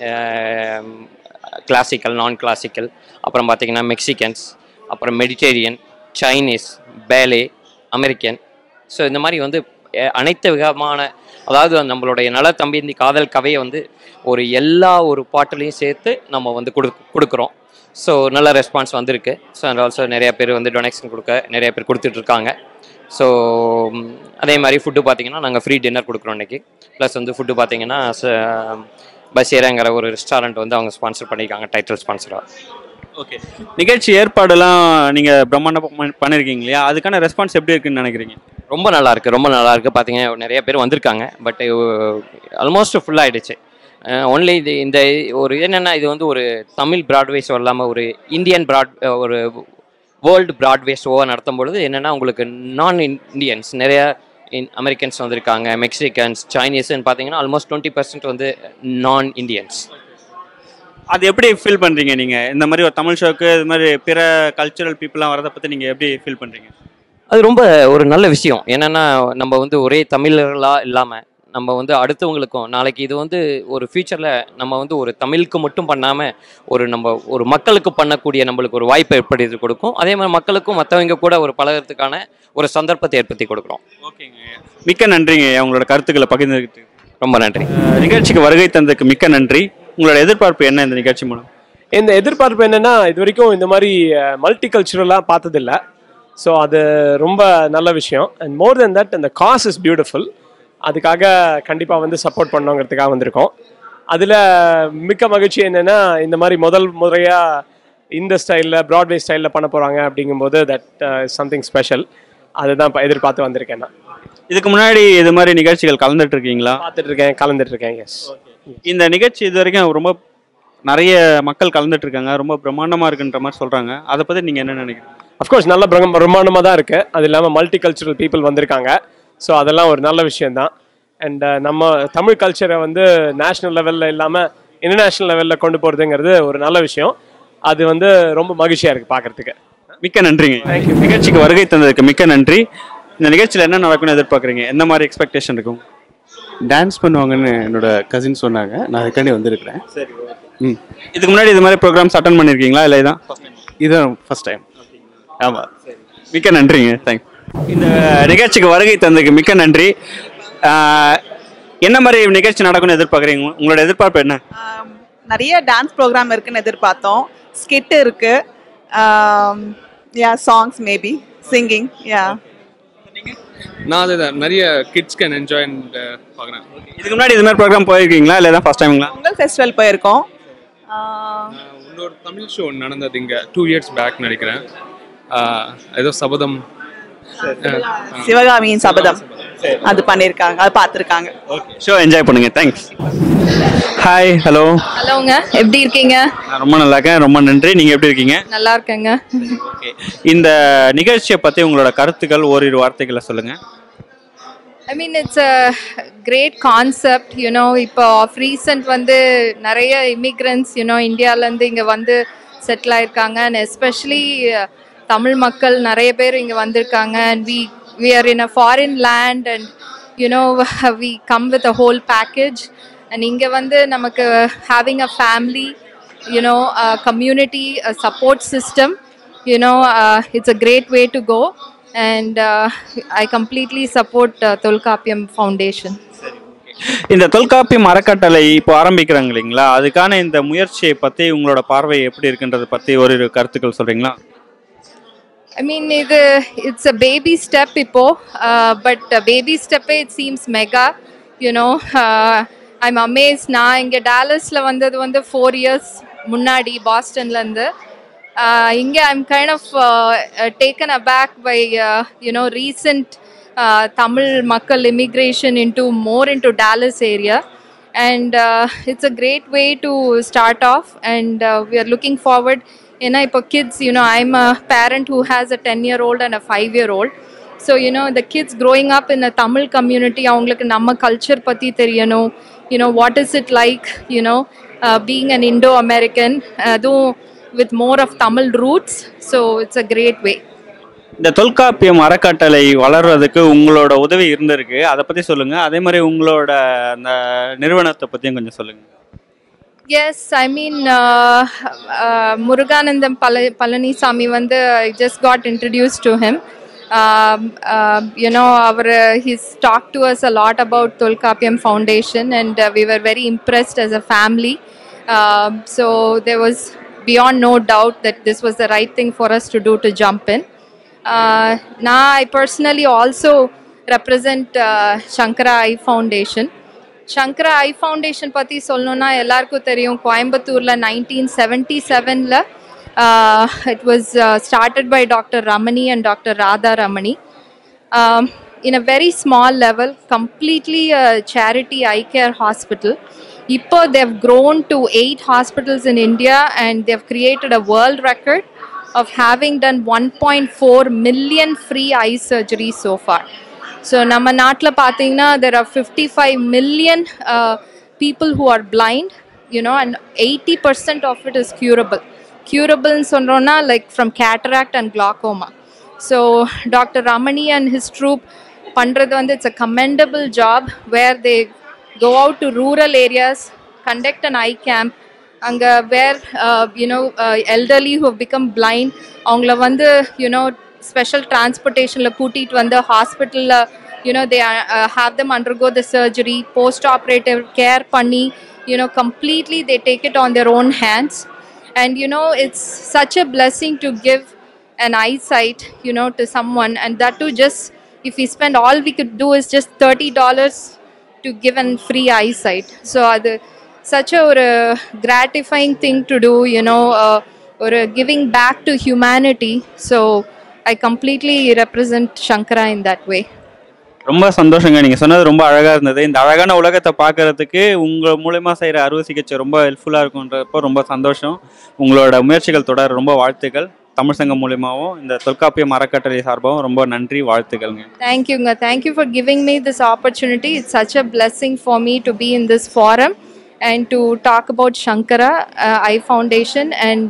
classical, non classical, அப்புறம் பார்த்திங்கன்னா மெக்சிகன்ஸ், அப்புறம் Mediterranean, Chinese, ballet, American. So இந்த மாதிரி வந்து அனைத்து விதமான, அதாவது நம்மளுடைய நல தம்பி காதல் கவையை வந்து எல்லா பாட்டுலையும் சேர்த்து நம்ம வந்து கொடுக்குறோம். ஸோ நல்ல ரெஸ்பான்ஸ் வந்திருக்கு. ஸோ அண்ட் ஆல்சோ நிறையா பேர் வந்து டொனேஷன் நிறைய பேர் கொடுத்துட்ருக்காங்க. ஸோ அதே மாதிரி ஃபுட்டு பார்த்திங்கன்னா நாங்கள் ஃப்ரீ டின்னர் கொடுக்குறோம் இன்றைக்கி. ப்ளஸ் வந்து ஃபுட்டு பார்த்திங்கன்னா பசேராங்கிற ஒரு ரெஸ்டாரண்ட் வந்து அவங்க ஸ்பான்சர் பண்ணியிருக்காங்க, டைட்டில் ஸ்பான்சராக. ஓகே. நிகழ்ச்சி ஏற்பாடெல்லாம் நீங்கள் பிரம்மாண்டம் பண்ணியிருக்கீங்க இல்லையா? அதுக்கான ரெஸ்பான்ஸ் எப்படி இருக்குன்னு நினைக்கிறீங்க? ரொம்ப நல்லாயிருக்கு, ரொம்ப நல்லாயிருக்கு. பார்த்தீங்கன்னா நிறைய பேர் வந்திருக்காங்க. But almost ஃபுல்லாகிடுச்சு. ஒன்லி இந்த ஒரு என்னென்னா இது வந்து ஒரு தமிழ் ப்ராட்வே ஷோ இல்லாமல் ஒரு இந்தியன் ஒரு வேர்ல்டு ப்ராட்வே ஷோவாக நடத்தும் பொழுது என்னென்னா உங்களுக்கு நான் இண்டியன்ஸ் நிறையா அமெரிக்கன்ஸ் வந்திருக்காங்க, மெக்சிகன்ஸ், சைனீஸ்ன்னு பார்த்தீங்கன்னா ஆல்மோஸ்ட் 20% வந்து நான் இண்டியன்ஸ். அது எப்படி ஃபீல் பண்ணுறீங்க நீங்கள்? இந்த மாதிரி ஒரு தமிழ் ஷோக்கு இது மாதிரி பிற கல்ச்சுரல் பீப்புளாக வரதை பற்றி நீங்கள் எப்படி ஃபீல் பண்ணுறீங்க? அது ரொம்ப ஒரு நல்ல விஷயம். என்னென்னா நம்ம வந்து ஒரே தமிழர்களாக இல்லாமல் நம்ம வந்து அடுத்தவங்களுக்கும் நாளைக்கு இது வந்து ஒரு ஃபியூச்சரில் நம்ம வந்து ஒரு தமிழுக்கு மட்டும் பண்ணாமல் நம்ம ஒரு மக்களுக்கு பண்ணக்கூடிய நம்மளுக்கு ஒரு வாய்ப்பை ஏற்படுத்தி கொடுக்கும். அதே மாதிரி மக்களுக்கும் மற்றவங்க கூட ஒரு பழகிறதுக்கான ஒரு சந்தர்ப்பத்தை ஏற்படுத்தி கொடுக்குறோம். ஓகேங்க, மிக்க நன்றிங்க உங்களோட கருத்துக்களை பகிர்ந்துக்கிட்டு. ரொம்ப நன்றி. நிகழ்ச்சிக்கு வருகை தந்ததுக்கு மிக்க நன்றி. உங்களோட எதிர்பார்ப்பு என்ன இந்த நிகழ்ச்சி மூலம்? இந்த எதிர்பார்ப்பு என்னென்னா, இது வரைக்கும் இந்த மாதிரி மல்டி கல்ச்சுரலாக பார்த்ததில்லை. ஸோ அது ரொம்ப நல்ல விஷயம். அண்ட் மோர் தென் தட், அந்த காஸ் இஸ் பியூட்டிஃபுல். அதுக்காக கண்டிப்பாக வந்து சப்போர்ட் பண்ணோங்கிறதுக்காக வந்திருக்கோம். அதில் மிக்க மகிழ்ச்சி என்னென்னா இந்த மாதிரி முதல் முறையாக இந்த ஸ்டைலில் ப்ராட்வே ஸ்டைலில் பண்ண போகிறாங்க அப்படிங்கும்போது தட் சம்திங் ஸ்பெஷல். அதுதான் எதிர்பார்த்து வந்திருக்கேன் நான். இதுக்கு முன்னாடி இது மாதிரி நிகழ்ச்சிகள் கலந்துட்டு இருக்கீங்களா? கலந்துட்டு இருக்கேன். எஸ். இந்த நிகழ்ச்சி இது வரைக்கும் ரொம்ப நிறைய மக்கள் கலந்துட்டு இருக்காங்க, ரொம்ப பிரம்மாண்டமாக இருக்குன்ற மாதிரி சொல்கிறாங்க. அதை பற்றி நீங்கள் என்ன நினைக்கிறீங்க? அஃப்கோர்ஸ் நல்ல பிரம்மாண்டமாக தான் இருக்குது. அது இல்லாமல் மல்டி கல்ச்சுரல் பீப்புள் வந்திருக்காங்க. ஸோ அதெல்லாம் ஒரு நல்ல விஷயந்தான். அண்ட் நம்ம தமிழ் கல்ச்சரை வந்து நேஷ்னல் லெவலில் இல்லாமல் இன்டர்நேஷ்னல் லெவலில் கொண்டு போகிறதுங்கிறது ஒரு நல்ல விஷயம். அது வந்து ரொம்ப மகிழ்ச்சியாக இருக்குது பார்க்குறதுக்கு. மிக்க நன்றிங்க. நிகழ்ச்சிக்கு வருகை தந்ததுக்கு மிக்க நன்றி. இந்த நிகழ்ச்சியில் என்ன நடக்கும்னு எதிர்பார்க்குறீங்க? என்ன மாதிரி எக்ஸ்பெக்டேஷன் இருக்கும்? டான்ஸ் பண்ணுவாங்கன்னு என்னோட கசின் சொன்னாங்க. நான் அதுக்காண்டி வந்திருக்கிறேன். சரி. இதுக்கு முன்னாடி இது மாதிரி ப்ரோக்ராம்ஸ் அட்டன் பண்ணியிருக்கீங்களா? இல்லை இதான் இதுதான் ஃபர்ஸ்ட் டைம். ஆமாம். மிக்க நன்றிங்க. தேங்க்ஸ். இந்த நிகழ்ச்சிக்கு வருகை தந்ததுக்கு மிக்க நன்றி. என்ன மாதிரி நிகழ்ச்சி நடக்கும்னு எதிர்பார்க்குறீங்க? உங்களோட எதிர்பார்ப்பு என்ன? நிறைய டான்ஸ் ப்ரோக்ராம் இருக்குன்னு எதிர்பார்த்தோம். ஸ்கிட் இருக்கு, சாங்ஸ், மேபி சிங்கிங். நான் அதுதான் நிறைய கிட்ஸ் கேன் என்ஜாய் அண்ட் பார்க்குறேன். இதுக்கு முன்னாடி இது மாதிரி ப்ரோக்ராம் போயிருக்கீங்களா? இல்லை தான் ஃபர்ஸ்ட் டைமுங்களா? பொங்கல் ஃபெஸ்டிவல் போயிருக்கோம். இன்னொரு தமிழ் ஷோ நடந்தது இங்கே 2 years பேக் நினைக்கிறேன். ஏதோ சபதம், சிவகாமியின் சபதம், அது பண்ணியிருக்காங்க, அது பார்த்துருக்காங்க. ஷோ என்ஜாய் பண்ணுங்க. தேங்க்ஸ். ஹாய். ஹலோ. ஹலோங்க, எப்படி இருக்கீங்க? நான் ரொம்ப நல்லா இருக்கேன். ரொம்ப நன்றி. நீங்கள் எப்படி இருக்கீங்க? நல்லா இருக்கேங்க. ஓகே. இந்த நிகழ்ச்சியை பற்றி உங்களோட கருத்துக்கள் ஓரிரு வார்த்தைகளை சொல்லுங்கள். I mean it's a great concept. இப்போ ஆஃப் ரீசெண்ட் வந்து நிறைய இமிக்ரெண்ட்ஸ் இந்தியாவிலேருந்து இங்கே வந்து செட்டில் ஆயிருக்காங்க. அண்ட் எஸ்பெஷலி தமிழ் மக்கள் நிறைய பேர் இங்கே வந்திருக்காங்க. And we are in a foreign land and we come with a whole package. And இங்கே வந்து நமக்கு having a family, a community, a support system, it's a great way to go. And I completely support Tholkappiam Foundation. இந்த தொல்காப்பியம் அறக்கட்டளை இப்போ ஆரம்பிக்கிறாங்க இல்லைங்களா? அதுக்கான இந்த முயற்சியை பற்றி உங்களோட பார்வை எப்படி இருக்குன்றதை பற்றி ஒரு கருத்துக்கள் சொல்கிறீங்களா? I mean, it's a baby step இப்போ, but baby step it seems mega. I'm amazed. நான் இங்கே டாலஸில் வந்தது வந்து 4 years முன்னாடி பாஸ்டன்லேருந்து. இங்கே I'm kind of taken aback by recent Tamil மக்கள் immigration more into Dallas area. And it's a great way to start off, and we are looking forward. ஏன்னா இப்போ kids I'm a parent who has a 10-year-old and a 5-year-old. So the kids growing up in a Tamil community, அவங்களுக்கு நம்ம culture பற்றி தெரியணும். What is it like being an Indo-American, அதுவும் with more of Tamil roots. So it's a great way. இந்த தொல்காப்பியம் அறக்கட்டளை வளர்றதுக்கு உங்களோட உதவி இருந்திருக்கு, அதை பற்றி சொல்லுங்கள். அதே மாதிரி உங்களோட அந்த நிறுவனத்தை பற்றியும் கொஞ்சம் சொல்லுங்கள். Yes, I mean Muruganandam Palanisamy வந்து I just got introduced to him. He's talked to us a lot about Tholkappiam Foundation, and we were very impressed as a family. So there was beyond no doubt that this was the right thing for us to do, to jump in. Now I personally also represent Shankara Eye Foundation. Shankara Eye Foundation பற்றி சொல்லணும்னா எல்லாருக்கும் தெரியும். கோயம்புத்தூரில் 1977 it was started by Dr. Ramani and Dr. Radha Ramani. In a very small level, completely a charity eye care hospital. இப்போ they've grown to 8 hospitals in India, and they've created a world record of having done 1.4 million free eye surgeries so far. So நம்ம நாட்டில் பார்த்தீங்கன்னா there are 55 million people who are blind, and 80% of it is curable. Curableன்னு சொல்கிறோன்னா like from cataract and glaucoma. So Dr. Ramani and his troupe பண்ணுறது வந்து it's a commendable job, where they go out to rural areas, conduct an eye camp. அங்கே where elderly who have become blind, அவங்கள வந்து special transportationல கூட்டிட்டு வந்து ஹாஸ்பிட்டலில் they have them undergo the surgery, post operative care பண்ணி completely they take it on their own hands. And it's such a blessing to give an eyesight to someone, and that too just if we spend, all we could do is just $30 to give an free eyesight. So அது such a gratifying thing to do, or giving back to humanity. So I completely represent Shankara in that way. ரொம்ப சந்தோஷங்க. நீங்கள் சொன்னது ரொம்ப அழகாக இருந்தது. இந்த அழகான உலகத்தை பார்க்கறதுக்கு உங்கள் மூலயமா செய்கிற அறுவை சிகிச்சை ரொம்ப ஹெல்ப்ஃபுல்லாக இருக்குன்றப்போ ரொம்ப சந்தோஷம். உங்களோட முயற்சிகள் தொடர ரொம்ப வாழ்த்துக்கள். தமிழ் சங்கம் மூலியமாகவும் இந்த தொல்காப்பியம் அறக்கட்டளை சார்பாகவும் ரொம்ப நன்றி, வாழ்த்துக்கள்ங்க. Thank you for giving me this opportunity. It's such a blessing for me to be in this forum and to talk about Shankara Eye Foundation, and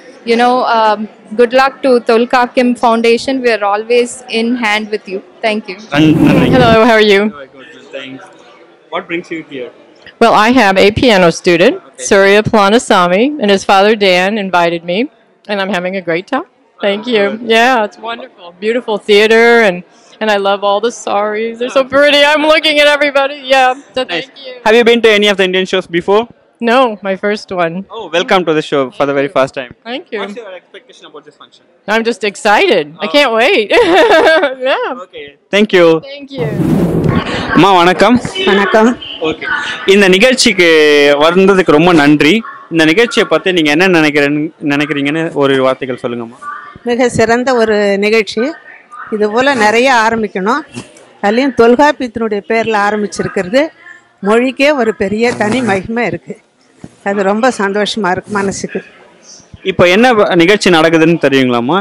good luck to Tholkappiam Foundation. We are always in hand with you. Thank you. Hello, how are you? Thanks. What brings you here? Well, I have a piano student, Surya Palanasamy, and his father Dan invited me, and I'm having a great time. Thank you. Yeah, it's wonderful. Beautiful theater, and I love all the saris. They're so pretty. I'm looking at everybody. Yeah, so thank you. Have you been to any of the Indian shows before? No, my first one. Oh, welcome to the show for the very first time. Thank you. What's your expectation about this function? I'm just excited. I can't wait. Yeah. Okay. Thank you. Thank you. அம்மா வணக்கம். வணக்கம். Okay, இந்த நிகழ்ச்சிக்கு வந்ததுக்கு ரொம்ப நன்றி. இந்த நிகழ்ச்சியை பற்றி நீங்கள் என்ன நினைக்கிறீங்கன்னு ஒரு வார்த்தைகள் சொல்லுங்கம்மா. மிக சிறந்த ஒரு நிகழ்ச்சி. இதுபோல் நிறைய ஆரம்பிக்கணும். அதுலேயும் தொல்காப்பியத்தினுடைய பேரில் ஆரம்பிச்சிருக்கிறது மொழிக்கே ஒரு பெரிய தனி மகிமை இருக்குது. அது ரொம்ப சந்தோஷமாக இருக்குது மனசுக்கு. இப்போ என்ன நிகழ்ச்சி நடக்குதுன்னு தெரியுங்களாம்மா?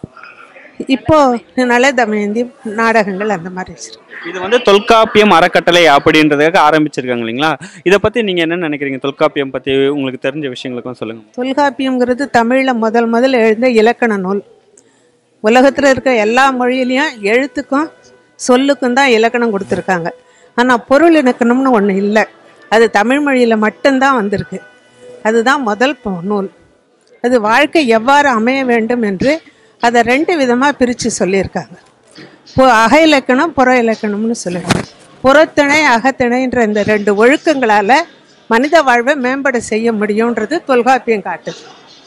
இப்போது நல தமயந்தி நாடகங்கள் அந்த மாதிரி வச்சுருக்கு. இது வந்து தொல்காப்பியம் அறக்கட்டளை அப்படின்றதுக்காக ஆரம்பிச்சிருக்காங்க இல்லைங்களா? இதை பற்றி நீங்கள் என்ன நினைக்கிறீங்க? தொல்காப்பியம் பற்றி உங்களுக்கு தெரிஞ்ச விஷயங்களுக்கும் சொல்லுங்கள். தொல்காப்பியங்கிறது தமிழில் முதல் எழுந்த இலக்கண நூல். உலகத்தில் இருக்க எல்லா மொழியிலையும் எழுத்துக்கும் சொல்லுக்கும் தான் இலக்கணம் கொடுத்துருக்காங்க. ஆனால் பொருள் இலக்கணம்னு ஒன்று இல்லை. அது தமிழ் மொழியில் மட்டும்தான் வந்திருக்கு. அதுதான் முதல் நூல். அது வாழ்க்கை எவ்வாறு அமைய வேண்டும் என்று அதை 2 விதமாக பிரித்து சொல்லியிருக்காங்க. அக இலக்கணம், புற இலக்கணம்னு சொல்லுவாங்க. புறத்திணை அகத்திணைன்ற இந்த 2 ஒழுக்கங்களால் மனித வாழ்வை மேம்பட செய்ய முடியுன்றது தொல்காப்பியம் காட்டுது.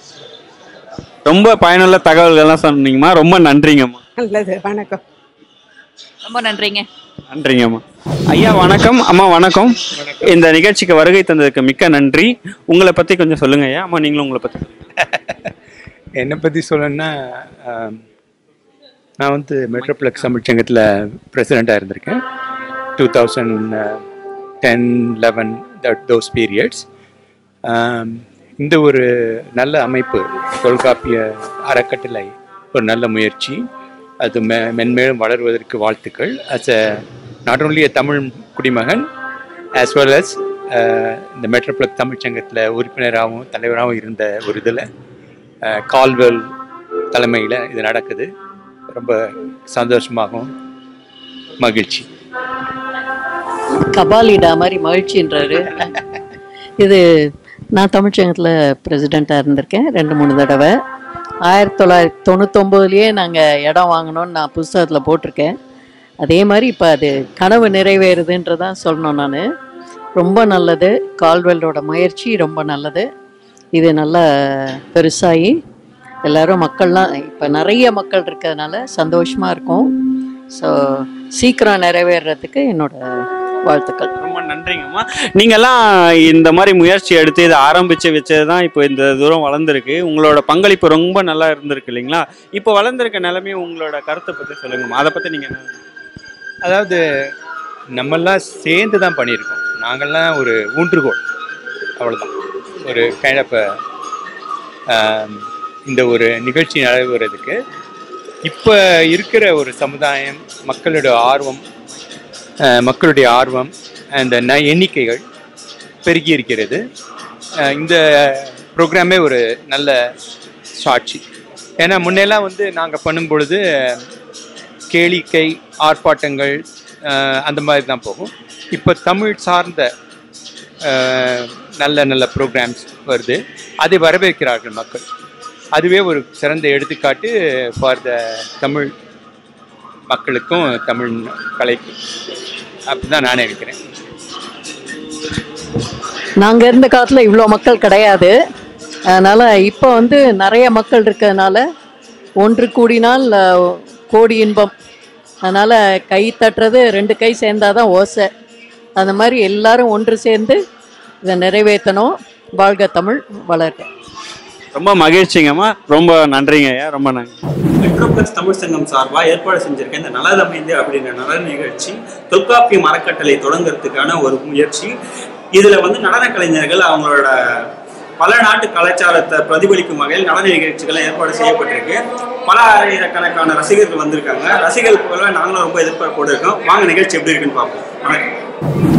ரொம்ப பயனுள்ள தகவல்கள்லாம் சொன்னீங்கம்மா. ரொம்ப நன்றிங்கம்மா. நல்லது, வணக்கம். ரொம்ப நன்றிங்க. நன்றிங்கம்மா. ஐயா வணக்கம். அம்மா வணக்கம். இந்த நிகழ்ச்சிக்கு வருகை தந்ததுக்கு மிக்க நன்றி. உங்களை பற்றி கொஞ்சம் சொல்லுங்க ஐயா. அம்மா நீங்களும் உங்களை பற்றி என்னை பற்றி சொல்லணுன்னா, நான் வந்து மெட்ரோப்ளெக்ஸ் தமிழ் சங்கத்தில் பிரசிடெண்ட்டாக இருந்திருக்கேன். 2010, 11 those periods. இந்த ஒரு நல்ல அமைப்பு தொல்காப்பிய அறக்கட்டளை ஒரு நல்ல முயற்சி. அது மென்மேலும் வளர்வதற்கு வாழ்த்துக்கள். As a not only a Tamil குடிமகன் ஆஸ் வெல் அஸ் இந்த மெட்ரோப்ளெக்ஸ் தமிழ் சங்கத்தில் உறுப்பினராகவும் தலைவராகவும் இருந்த ஒரு இதில் கால்வெல் தலைமையில் இது நடக்குது. ரொம்ப சந்தோஷமாகவும் மகிழ்ச்சி. கபாலிடா மாதிரி மகிழ்ச்சின்றாரு. இது நான் தமிழ்ச்சங்கத்தில் பிரசிடெண்ட்டாக இருந்திருக்கேன் 2-3 தடவை. 1999 நாங்கள் இடம் வாங்கினோன்னு நான் புஸ்தகத்தில் போட்டிருக்கேன். அதே மாதிரி இப்போ அது கனவு நிறைவேறுதுன்றதான் சொல்லணும். நான் ரொம்ப நல்லது. கால்வெல்லோட முயற்சி ரொம்ப நல்லது. இது நல்லா பெருசாகி எல்லோரும் மக்கள்லாம் இப்போ நிறைய மக்கள் இருக்கிறதுனால சந்தோஷமாக இருக்கும். ஸோ சீக்கிரம் நிறைவேறதுக்கு என்னோட வாழ்த்துக்கள். ரொம்ப நன்றிங்கம்மா. நீங்கள்லாம் இந்த மாதிரி முயற்சி எடுத்து இதை ஆரம்பித்து வச்சது தான் இப்போ இந்த தூரம் வளர்ந்துருக்கு. உங்களோட பங்களிப்பு ரொம்ப நல்லா இருந்திருக்கு இல்லைங்களா? இப்போ வளர்ந்துருக்க நிலைமையும் உங்களோட கருத்தை பற்றி சொல்லுங்கம்மா. அதை பற்றி நீங்கள் என்ன? அதாவது நம்மெல்லாம் சேர்ந்து தான் பண்ணியிருக்கோம். நாங்கள்லாம் ஒரு ஊன்றுகோல், அவ்வளோதான். ஒரு கைண்ட் ஆஃப் இந்த ஒரு நிகழ்ச்சி நடைபெறதுக்கு இப்போ இருக்கிற ஒரு சமுதாயம், மக்களுடைய ஆர்வம் அந்த எண்ணிக்கைகள் பெருகி இருக்கிறது. இந்த ப்ரோக்ராமே ஒரு நல்ல சாட்சி. ஏன்னா முன்னெல்லாம் வந்து நாங்கள் பண்ணும் பொழுது கேளிக்கை, ஆர்ப்பாட்டங்கள் அந்த மாதிரி தான் போகும். இப்போ தமிழ் சார்ந்த நல்ல நல்ல ப்ரோக்ராம்ஸ் வருது. அதை வரவேற்கிறார்கள் மக்கள். அதுவே ஒரு சிறந்த எடுத்துக்காட்டு ஃபார் த தமிழ் மக்களுக்கும் தமிழ் கலைக்கும். அப்படி தான் நான் நினைக்கிறேன். நாங்கள் இருந்த காலத்தில் இவ்வளோ மக்கள் கிடையாது. அதனால் இப்போ வந்து நிறைய மக்கள் இருக்கிறதுனால ஒன்று கூடினால் கோடி இன்பம். அதனால் கை தட்டுறது 2 கை சேர்ந்தாதான் ஓசை. அந்த மாதிரி எல்லாரும் ஒன்று சேர்ந்து இதை நிறைவேற்றணும். வாழ்க தமிழ், வளர்க. ரொம்ப மகிழ்ச்சிங்கம்மா, ரொம்ப நன்றிங்க ஐயா, ரொம்ப நன்றி. மெட்ரோப்ளெக்ஸ் தமிழ் சங்கம் சார்பாக ஏற்பாடு செஞ்சிருக்க இந்த நல தமயந்தி அப்படின்ற நல நிகழ்ச்சி தொல்காப்பியம் அறக்கட்டளை தொடங்குறதுக்கான ஒரு முயற்சி. இதில் வந்து நடன கலைஞர்கள் அவங்களோட பல நாட்டு கலாச்சாரத்தை பிரதிபலிக்கும் வகையில் நடன நிகழ்ச்சிகளை ஏற்பாடு செய்யப்பட்டிருக்கு. பல ஆயிரக்கணக்கான ரசிகர்கள் வந்திருக்காங்க. ரசிகர்கள் போல நாங்களும் ரொம்ப எதிர்பார்ப்போடு இருக்கோம். வாங்க நிகழ்ச்சி எப்படி இருக்குன்னு பார்ப்போம். வணக்கம்.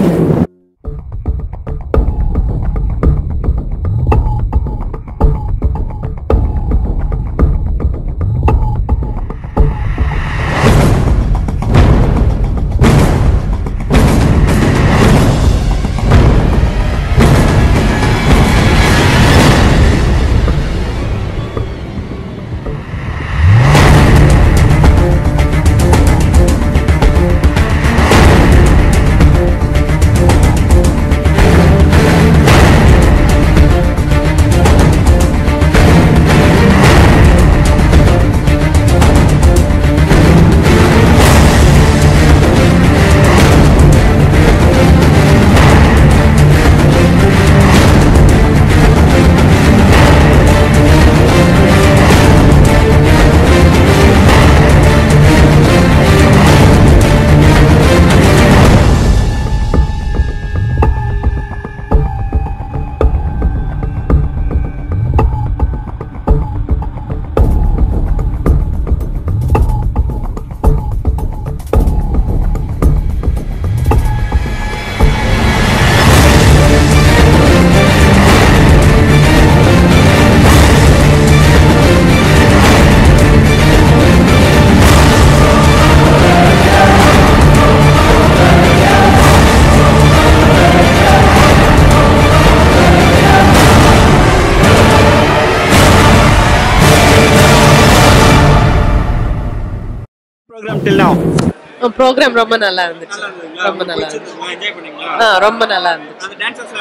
ப்ரோக்ராம் ரொம்ப நல்லா இருந்துச்சு. ரொம்ப நல்லா இருந்துச்சு. ரொம்ப நல்லா இருந்துச்சு.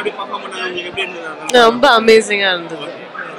ரொம்ப அமேசிங்கா இருந்தது.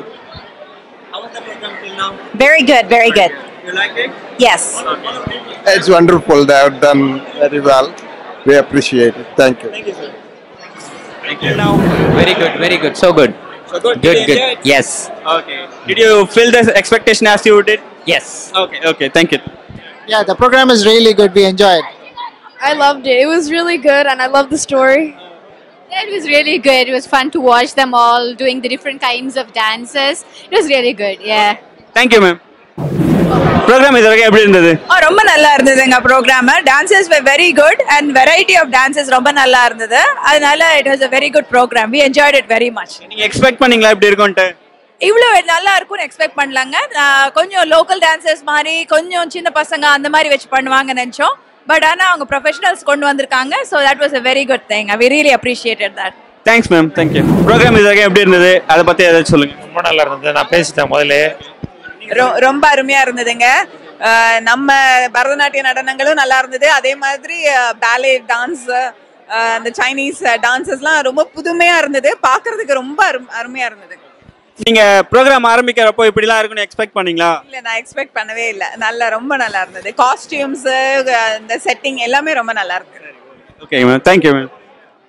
Very good, very good. You like it? Yes. It's wonderful. They have done very well. We appreciate it. Thank you. Thank you, sir. Thank you. Now, very good, very good. So good. So good. Good, Did you good. enjoy it? Yes. Okay. Did you fill the expectation as you did? Yes. Okay. Okay. Thank you. Yeah, the program is really good. We enjoyed. I loved it. It was really good, and I loved the story. Yeah, it was really good. It was fun to watch them all doing the different kinds of dances. It was really good. Yeah. Thank you, ma'am. Program இது வரைக்கும் எப்படி இருந்தது? ரொம்ப நல்லா இருந்ததுங்க programme. Dances were very good and variety of dances ரொம்ப நல்லா இருந்தது. அதனால it was a very good program. We enjoyed it very much. நீங்க எக்ஸ்பெக்ட் பண்ணீங்களா இப்படி இருக்கும்னு? இவ்வளவு நல்லா இருக்கும்னு எக்ஸ்பெக்ட் பண்ணலாங்க. கொஞ்சம் லோக்கல் டான்சர்ஸ் மாதிரி கொஞ்சம் சின்ன பசங்க அந்த மாதிரி வச்சு பண்ணுவாங்கன்னு நினைச்சோம். பட் ஆனா அவங்க ப்ரொஃபஷனல்ஸ் கொண்டு வந்திருக்காங்க. So that was a very good thing. We really appreciated that. Thanks ma'am. Thank you. Program இது வரைக்கும் எப்படி இருந்தது? அத பத்தி ஏதாவது சொல்லுங்க. ரொம்ப நல்லா இருந்தது. நான் பேசிட்டேன் முதல்ல. ரொம்ப அருமையா இருந்ததுங்க. நம்ம பரதநாட்டிய நடனங்களும் நல்லா இருந்தது. அதே மாதிரி பேலே டான்ஸ், அந்த சைனீஸ் டான்சஸ்லாம் ரொம்ப புதுமையா இருந்தது. பார்க்கிறதுக்கு ரொம்ப அருமையா இருந்தது. நீங்க ப்ரோக்ராம் ஆரம்பிக்கிறப்போ இப்படிலாம் இருக்கும்னு எக்ஸ்பெக்ட் பண்ணீங்களா? இல்ல, நான் எக்ஸ்பெக்ட் பண்ணவே இல்ல. ரொம்ப நல்லா இருந்தது. காஸ்டியூம்ஸ், இந்த செட்டிங் எல்லாமே ரொம்ப நல்லா இருக்கு. Okay ma'am. Thank you ma'am.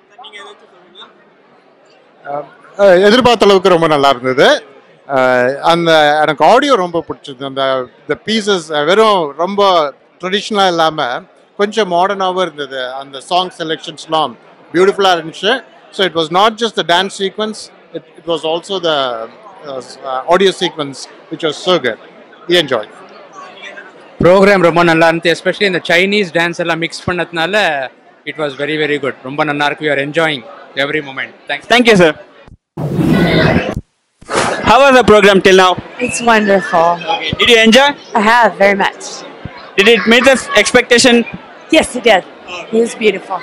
எதிர்பார்த்த அளவுக்கு ரொம்ப நல்லா இருந்தது. அந்த எனக்கு ஆடியோ ரொம்ப பிடிச்சது. அந்த பீசஸ் வெறும் ரொம்ப ட்ரெடிஷ்னலாக இல்லாமல் கொஞ்சம் மாடர்னாகவும் இருந்தது. அந்த சாங் செலெக்ஷன்ஸ்லாம் பியூட்டிஃபுல்லாக இருந்துச்சு. So it was not just the dance sequence, it was also the audio sequence which was so good. We enjoyed. Program ரொம்ப நல்லா இருந்துச்சு. எஸ்பெஷலி இந்த சைனீஸ் டான்ஸ் எல்லாம் மிக்ஸ் பண்ணதுனால it was very very good. ரொம்ப நல்லா இருக்கு. We are enjoying every moment. Thank you sir. How was the program till now? It's wonderful. Okay. Did you enjoy? I have very much. Did it meet the expectation? Yes, it did. It was beautiful.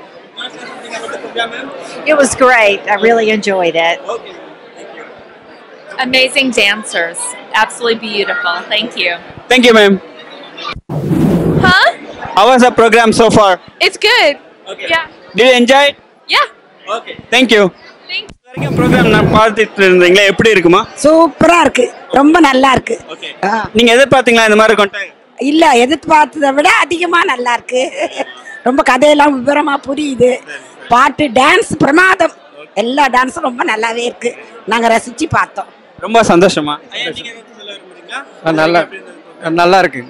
It was great. I really enjoyed it. Okay. Amazing dancers. Absolutely beautiful. Thank you. Thank you ma'am. Huh? How was the program so far? It's good. Okay. Yeah. Did you enjoy it? Yeah. Okay. Thank you. வரைக்கும் programme நான் பார்த்துட்டு இருந்தீங்களா? எப்படி இருக்குமா? சூப்பரா இருக்கு. ரொம்ப நல்லா இருக்கு. ஓகே. நீங்க எதிர்பார்த்தீங்களா இந்த மாதிரி கொண்டாங்க? இல்ல, எதிர்பார்த்ததை விட அதிகமா நல்லா இருக்கு. ரொம்ப கதையெல்லாம் விவரமா புரியுது. பாட்டு, டான்ஸ் பிரமாதம். எல்லா டான்ஸும் ரொம்ப நல்லாவே இருக்கு. நாங்கள் ரசித்து பார்த்தோம். ரொம்ப சந்தோஷமா. நல்லா நல்லா இருக்கு.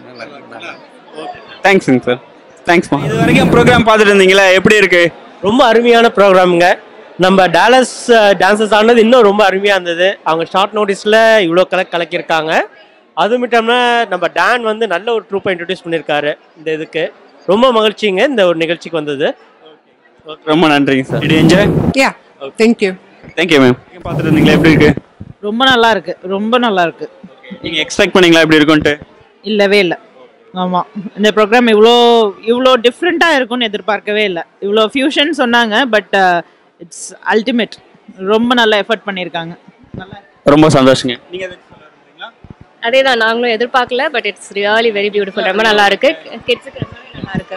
தேங்க்ஸுங்க சார். தேங்க்ஸ்மா. இது வரைக்கும் ப்ரோக்ராம் பார்த்துட்டு இருந்தீங்களா, எப்படி இருக்கு? ரொம்ப அருமையான ப்ரோக்ராமுங்க. நம்ம டாலஸ் டான்சஸ் ஆனது இன்னும் ரொம்ப அருமையாக இருந்தது. அவங்க ஷார்ட் நோட்டீஸில் இவ்வளோ கலக்கியிருக்காங்க. அது மட்டும் நம்ம டான் வந்து நல்ல ஒரு ட்ரூப்பை இன்ட்ரடியூஸ் பண்ணியிருக்காரு இந்த இதுக்கு. ரொம்ப மகிழ்ச்சிங்க இந்த ஒரு நிகழ்ச்சிக்கு வந்தது. ரொம்ப நன்றிங்க sir. It enjoy. Yeah thank you. Thank you ma'am. பார்த்துட்டு இருந்தீங்களா, எப்படி இருக்கு? ரொம்ப நல்லா இருக்கு. ரொம்ப நல்லா இருக்கு. நீங்கள் எக்ஸ்பெக்ட் பண்ணீங்களா எப்படி இருக்கும்ட்டு? இல்லவே இல்லை. ஆமாம், இந்த ப்ரோக்ராம் இவ்வளோ டிஃப்ரெண்ட்டாக இருக்கும்னு எதிர்பார்க்கவே இல்லை. இவ்வளோ ஃபியூஷன் சொன்னாங்க, பட் இட்ஸ் அல்டிமேட். ரொம்ப நல்லா எஃபர்ட் பண்ணியிருக்காங்க. ரொம்ப சந்தோஷங்க. நீங்கள் அதே தான், நாங்களும் எதிர்பார்க்கல, but it's really very beautiful. ரொம்ப நல்லா இருக்கு. கிட்ஸுக்கு ரொம்ப நல்லா இருக்கு.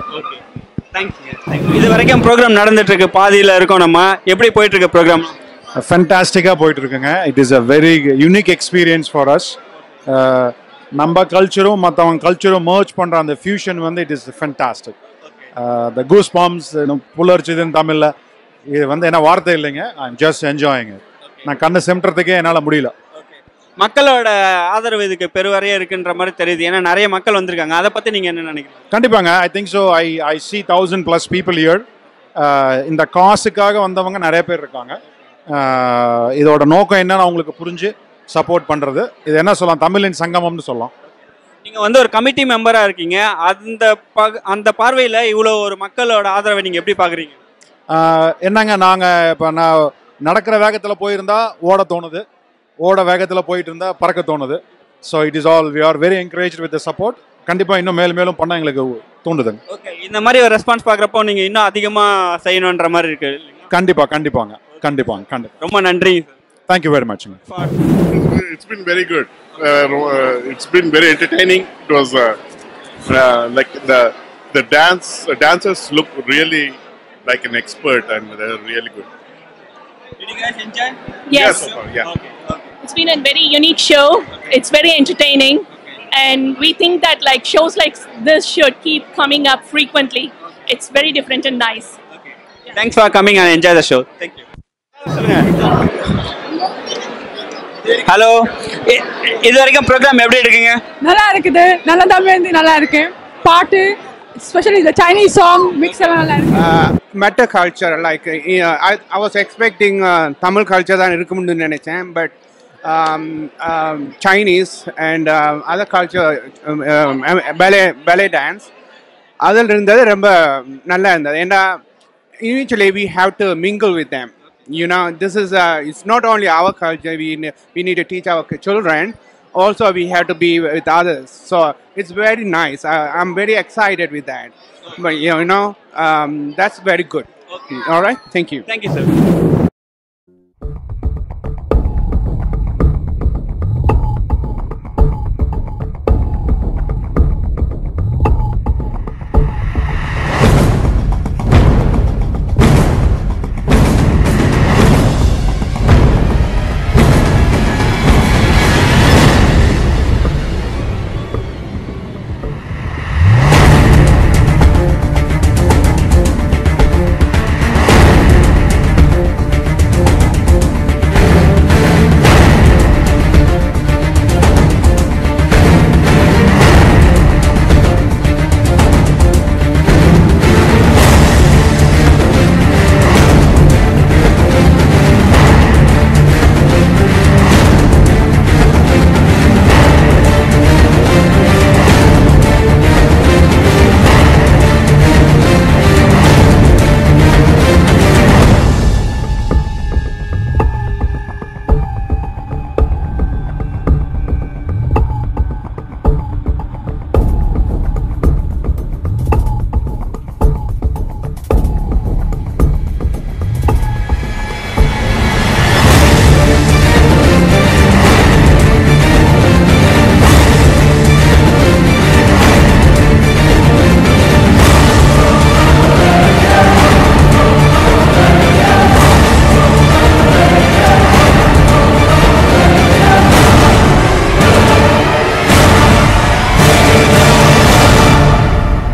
இது வரைக்கும் ப்ரோக்ராம் நடந்துட்டு இருக்கு, பாதியில் இருக்கோம் நம்ம. எப்படி போயிட்டு இருக்கு ப்ரோக்ராம்? ஃபேண்டாஸ்டிக்காக போயிட்டு இருக்குங்க. It is a very unique experience for us. நம்ம கல்ச்சரும் மற்றவங்க கல்ச்சரும் மர்ஜ் பண்ணுற அந்த ஃபியூஷன் வந்து it is fantastic. The goose bumps புலர்ச்சிதுன்னு தமிழில் இது வந்து என்ன வார்த்தை இல்லைங்க. I am just enjoying. நான் கண்ணு செம்றதுக்கே என்னால் முடியல. மக்களோட ஆதரவு இதுக்கு பெருவரையே இருக்குன்ற மாதிரி தெரியுது. ஏன்னா நிறைய மக்கள் வந்திருக்காங்க. அதை பற்றி நீங்கள் என்ன நினைக்கிறீங்க? கண்டிப்பாங்க. I think so. I see 1000+ people here. இந்த காசுக்காக வந்தவங்க நிறைய பேர் இருக்காங்க. இதோட நோக்கம் என்னன்னு அவங்களுக்கு புரிஞ்சு சப்போர்ட் பண்ணுறது. இது என்ன சொல்லலாம், தமிழின் சங்கமம்னு சொல்லலாம். நீங்கள் வந்து ஒரு கமிட்டி மெம்பராக இருக்கீங்க. அந்த பார்வையில் இவ்வளோ ஒரு மக்களோட ஆதரவை நீங்கள் எப்படி பார்க்குறீங்க? என்னங்க, நாங்கள் இப்போ நான் நடக்கிற வேகத்தில் போயிருந்தா ஓட தோணுது, ஓட வேகத்தில் போயிட்டு இருந்தால் பறக்க தோணுது. So it is all we are very encourage with the support. கண்டிப்பாக இன்னும் மேலும் மேலும் பண்ண எங்களுக்கு தோணுதுங்க. ஓகே, இந்த மாதிரி ஒரு ரெஸ்பான்ஸ் பார்க்குறப்போ நீங்கள் இன்னும் அதிகமாக செய்யணுன்ற மாதிரி இருக்கு. கண்டிப்பாக கண்டிப்பாங்க கண்டிப்பாங்க கண்டிப்பாக. ரொம்ப நன்றி. Thank you very much. It's been very good. It's been very entertaining. It was like the dancers look really like an expert, and they're really good. Did you guys enjoy? Yes. Yeah. Okay. It's been a very unique show. It's very entertaining, and we think that like shows like this should keep coming up frequently. It's very different and nice. Okay. Yeah. Thanks for coming and enjoy the show. Thank you. ஹலோ, இது வரைக்கும் program எப்படி இருக்குங்க? நல்லா இருக்குது. நல்லா தமிழ் நல்லா இருக்கு. பாட்டு especially the Chinese song mix எல்லாம் நல்லா இருக்கு. Meta culture, like I was expecting Tamil culture தான் இருக்கும்னு நினைச்சேன், but Chinese and other culture, ballet dance அதில் இருந்தது ரொம்ப நல்லா இருந்தது. ஏன்னா eventually we have to mingle with them. You know, this is it's not only our culture. We need to teach our children. Also, we have to be with others. So it's very nice. I'm very excited with that. But you know, that's very good. Okay. All right. Thank you. Thank you, sir.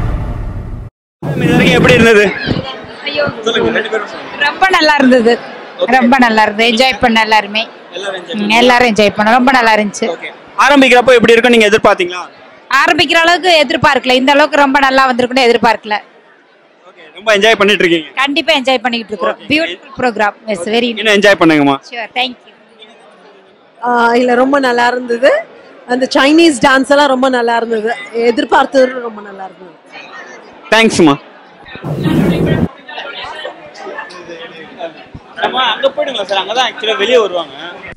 எப்படி இருந்தது? ரொம்ப நல்லா இருந்தது. ரொம்ப நல்லா இருந்தது. Enjoy பண்ண எல்லாருமே. எல்லாரும் என்ஜாய் பண்ண ரொம்ப நல்லா இருந்துச்சு. ஆரம்பிக்கிறப்போ எப்படி இருக்கும் நீங்க எதிர்பார்த்தீங்களா? ஆரம்பிக்கிற அளவுக்கு எதிர்பார்க்கல. இந்த அளவுக்கு ரொம்ப நல்லா வந்திருக்குன்னு எதிர்பார்க்கல. ரொம்ப என்ஜாய் பண்ணிட்டு இருக்கீங்க. கண்டிப்பா என்ஜாய் பண்ணிட்டு இருக்கோம். Beautiful programme. இட்ஸ் வெரி இன்னும் என்ஜாய் பண்ணுங்கம்மா. ஷூர். Thank you. இல்ல ரொம்ப நல்லா இருந்தது. அந்த சைனீஸ் டான்ஸ் எல்லாம் ரொம்ப நல்லா இருந்தது. எதிர்பார்த்தது ரொம்ப நல்லா இருந்தது. தேங்க்ஸ்மா. நம்ம அங்க போய்டுங்க சார். அங்க தான் एक्चुअली வெளிய வருவாங்க.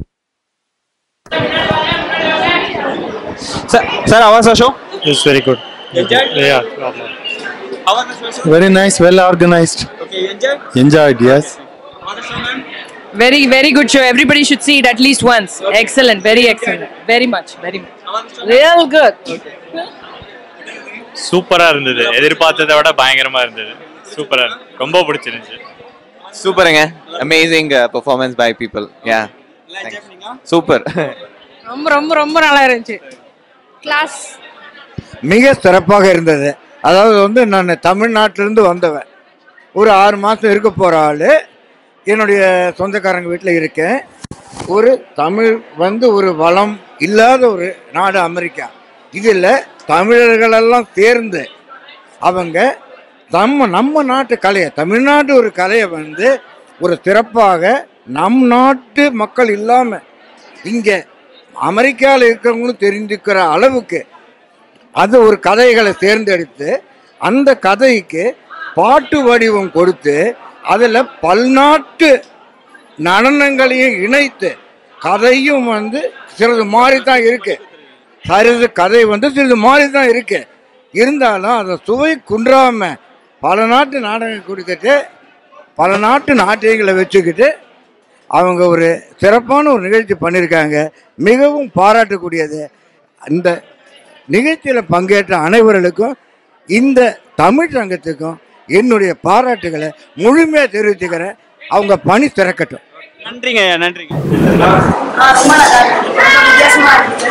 Sir, how was the show? It's very good. Enjoyed? Yeah. How was the show? Very nice, well organized. Okay, you enjoyed? Enjoyed, yes. How was the show, ma'am? Very good show. Everybody should see it at least once. Okay. Excellent, very excellent. Very much. Real good. Okay. சூப்பரா இருந்தது. எதிர்பார்த்ததை விட பயங்கரமா இருந்தது. சூப்பரா ரொம்ப பிடிச்சிருந்துச்சு. சூப்பருங்க. Amazing performance by people. Yeah. Super. ரொம்ப நல்லா இருந்துச்சு. கிளாஸ் மிக சிறப்பாக இருந்தது. அதாவது நான் தமிழ்நாட்டிலிருந்து வந்தவன். ஒரு 6 மாதம் இருக்க போகிற ஆள். என்னுடைய சொந்தக்காரங்க வீட்டில் இருக்கேன். ஒரு தமிழ் ஒரு வளம் இல்லாத ஒரு நாடு அமெரிக்கா. இதில் தமிழர்களெல்லாம் சேர்ந்து அவங்க நம்ம நாட்டு கலையை, தமிழ்நாட்டு ஒரு கலையை ஒரு சிறப்பாக நம் நாட்டு மக்கள் இல்லாமல் இங்கே அமெரிக்காவில் இருக்கிறவங்களும் தெரிஞ்சுக்கிற அளவுக்கு அது ஒரு கதைகளை தேர்ந்தெடுத்து அந்த கதைக்கு பாட்டு வடிவம் கொடுத்து அதில் பல்நாட்டு நடனங்களையும் இணைத்து கதையும் சிறிது மாறி தான் இருக்கு. கதை சிறிது மாறி தான் இருக்கு. இருந்தாலும் அதை சுவை குன்றாம பல நாட்டு நாடகம் கொடுத்துட்டு பல நாட்டு நாட்டியங்களை வச்சுக்கிட்டு அவங்க ஒரு சிறப்பான ஒரு நிகழ்ச்சி பண்ணியிருக்காங்க. மிகவும் பாராட்டக்கூடியது. இந்த நிகழ்ச்சியில் பங்கேற்ற அனைவர்களுக்கும் இந்த தமிழ் சங்கத்துக்கும் என்னுடைய பாராட்டுகளை முழுமையாக தெரிவித்துக்கிறேன். அவங்க பணி திறக்கட்டும். நன்றிங்க. நன்றிங்க. ரொம்ப நல்லா இருக்கு. வித்தியாசமா இருக்கு.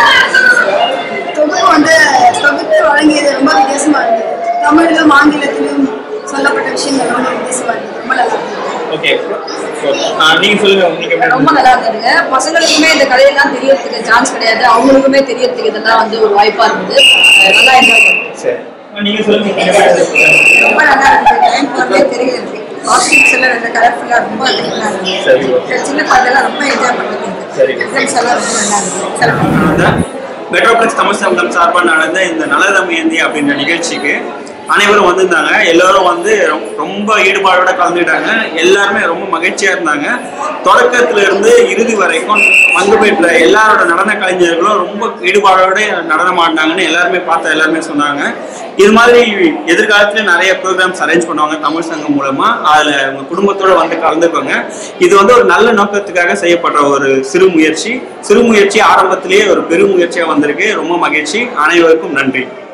தொகுப்பு வழங்கியது ரொம்ப வித்தியாசமா இருந்தது. தமிழிலும் ஆங்கிலத்திலும் சொல்லப்பட்ட விஷயங்கள் ரொம்ப வித்தியாசமா இருந்தது. ரொம்ப நல்லா இருந்தது. ஓகே. நீங்க சொல்லுங்க, உங்களுக்கு எப்படி? ரொம்ப நல்லா இருந்ததுங்க. பசங்களுக்குமே இந்த கதையெல்லாம் தெரியறதுக்கு சான்ஸ் கிடையாது. அவங்களுக்குமே தெரியறதுக்கு இதெல்லாம் ஒரு வாய்ப்பா இருந்தது. நல்லா என்ஜாய் பண்ணுங்க. சரி. நீங்க சொல்லுங்க. ரொம்ப நல்லா இருந்தது. டைம் போறதே தெரியல. காஸ்டியூம்ஸ் எல்லாம் நல்ல கலர்ஃபுல்லா ரொம்ப நல்லா இருந்தது. சரி. சின்ன பசங்க ரொம்ப என்ஜாய் பண்ணுவாங்க. சரி. எக்ஸாம்ஸ் எல்லாம் ரொம்ப நல்லா இருந்தது. மெட்ரோப்ளெக்ஸ் தமிழ் சங்கம் சார்பாக நடந்த இந்த நல தமயந்தி அப்படின்ற நிகழ்ச்சிக்கு அனைவரும் வந்திருந்தாங்க. எல்லாரும் ரொம்ப ஈடுபாடோட கலந்துக்கிட்டாங்க. எல்லாருமே ரொம்ப மகிழ்ச்சியா இருந்தாங்க. தொடக்கத்துல இருந்து இறுதி வரைக்கும் பங்குபெற்ற எல்லாரோட நடன கலைஞர்களும் ரொம்ப ஈடுபாடோட நடனம் ஆடினாங்கன்னு எல்லாருமே சொன்னாங்க. இது மாதிரி எதிர்காலத்துல நிறைய ப்ரோக்ராம்ஸ் அரேஞ்ச் பண்ணுவாங்க தமிழ் சங்கம் மூலமா. அதுல உங்க குடும்பத்தோட கலந்துக்கோங்க. இது ஒரு நல்ல நோக்கத்துக்காக செய்யப்பட்ட ஒரு சிறு முயற்சி ஆரம்பத்திலேயே ஒரு பெரும் முயற்சியா வந்திருக்கு. ரொம்ப மகிழ்ச்சி. அனைவருக்கும் நன்றி.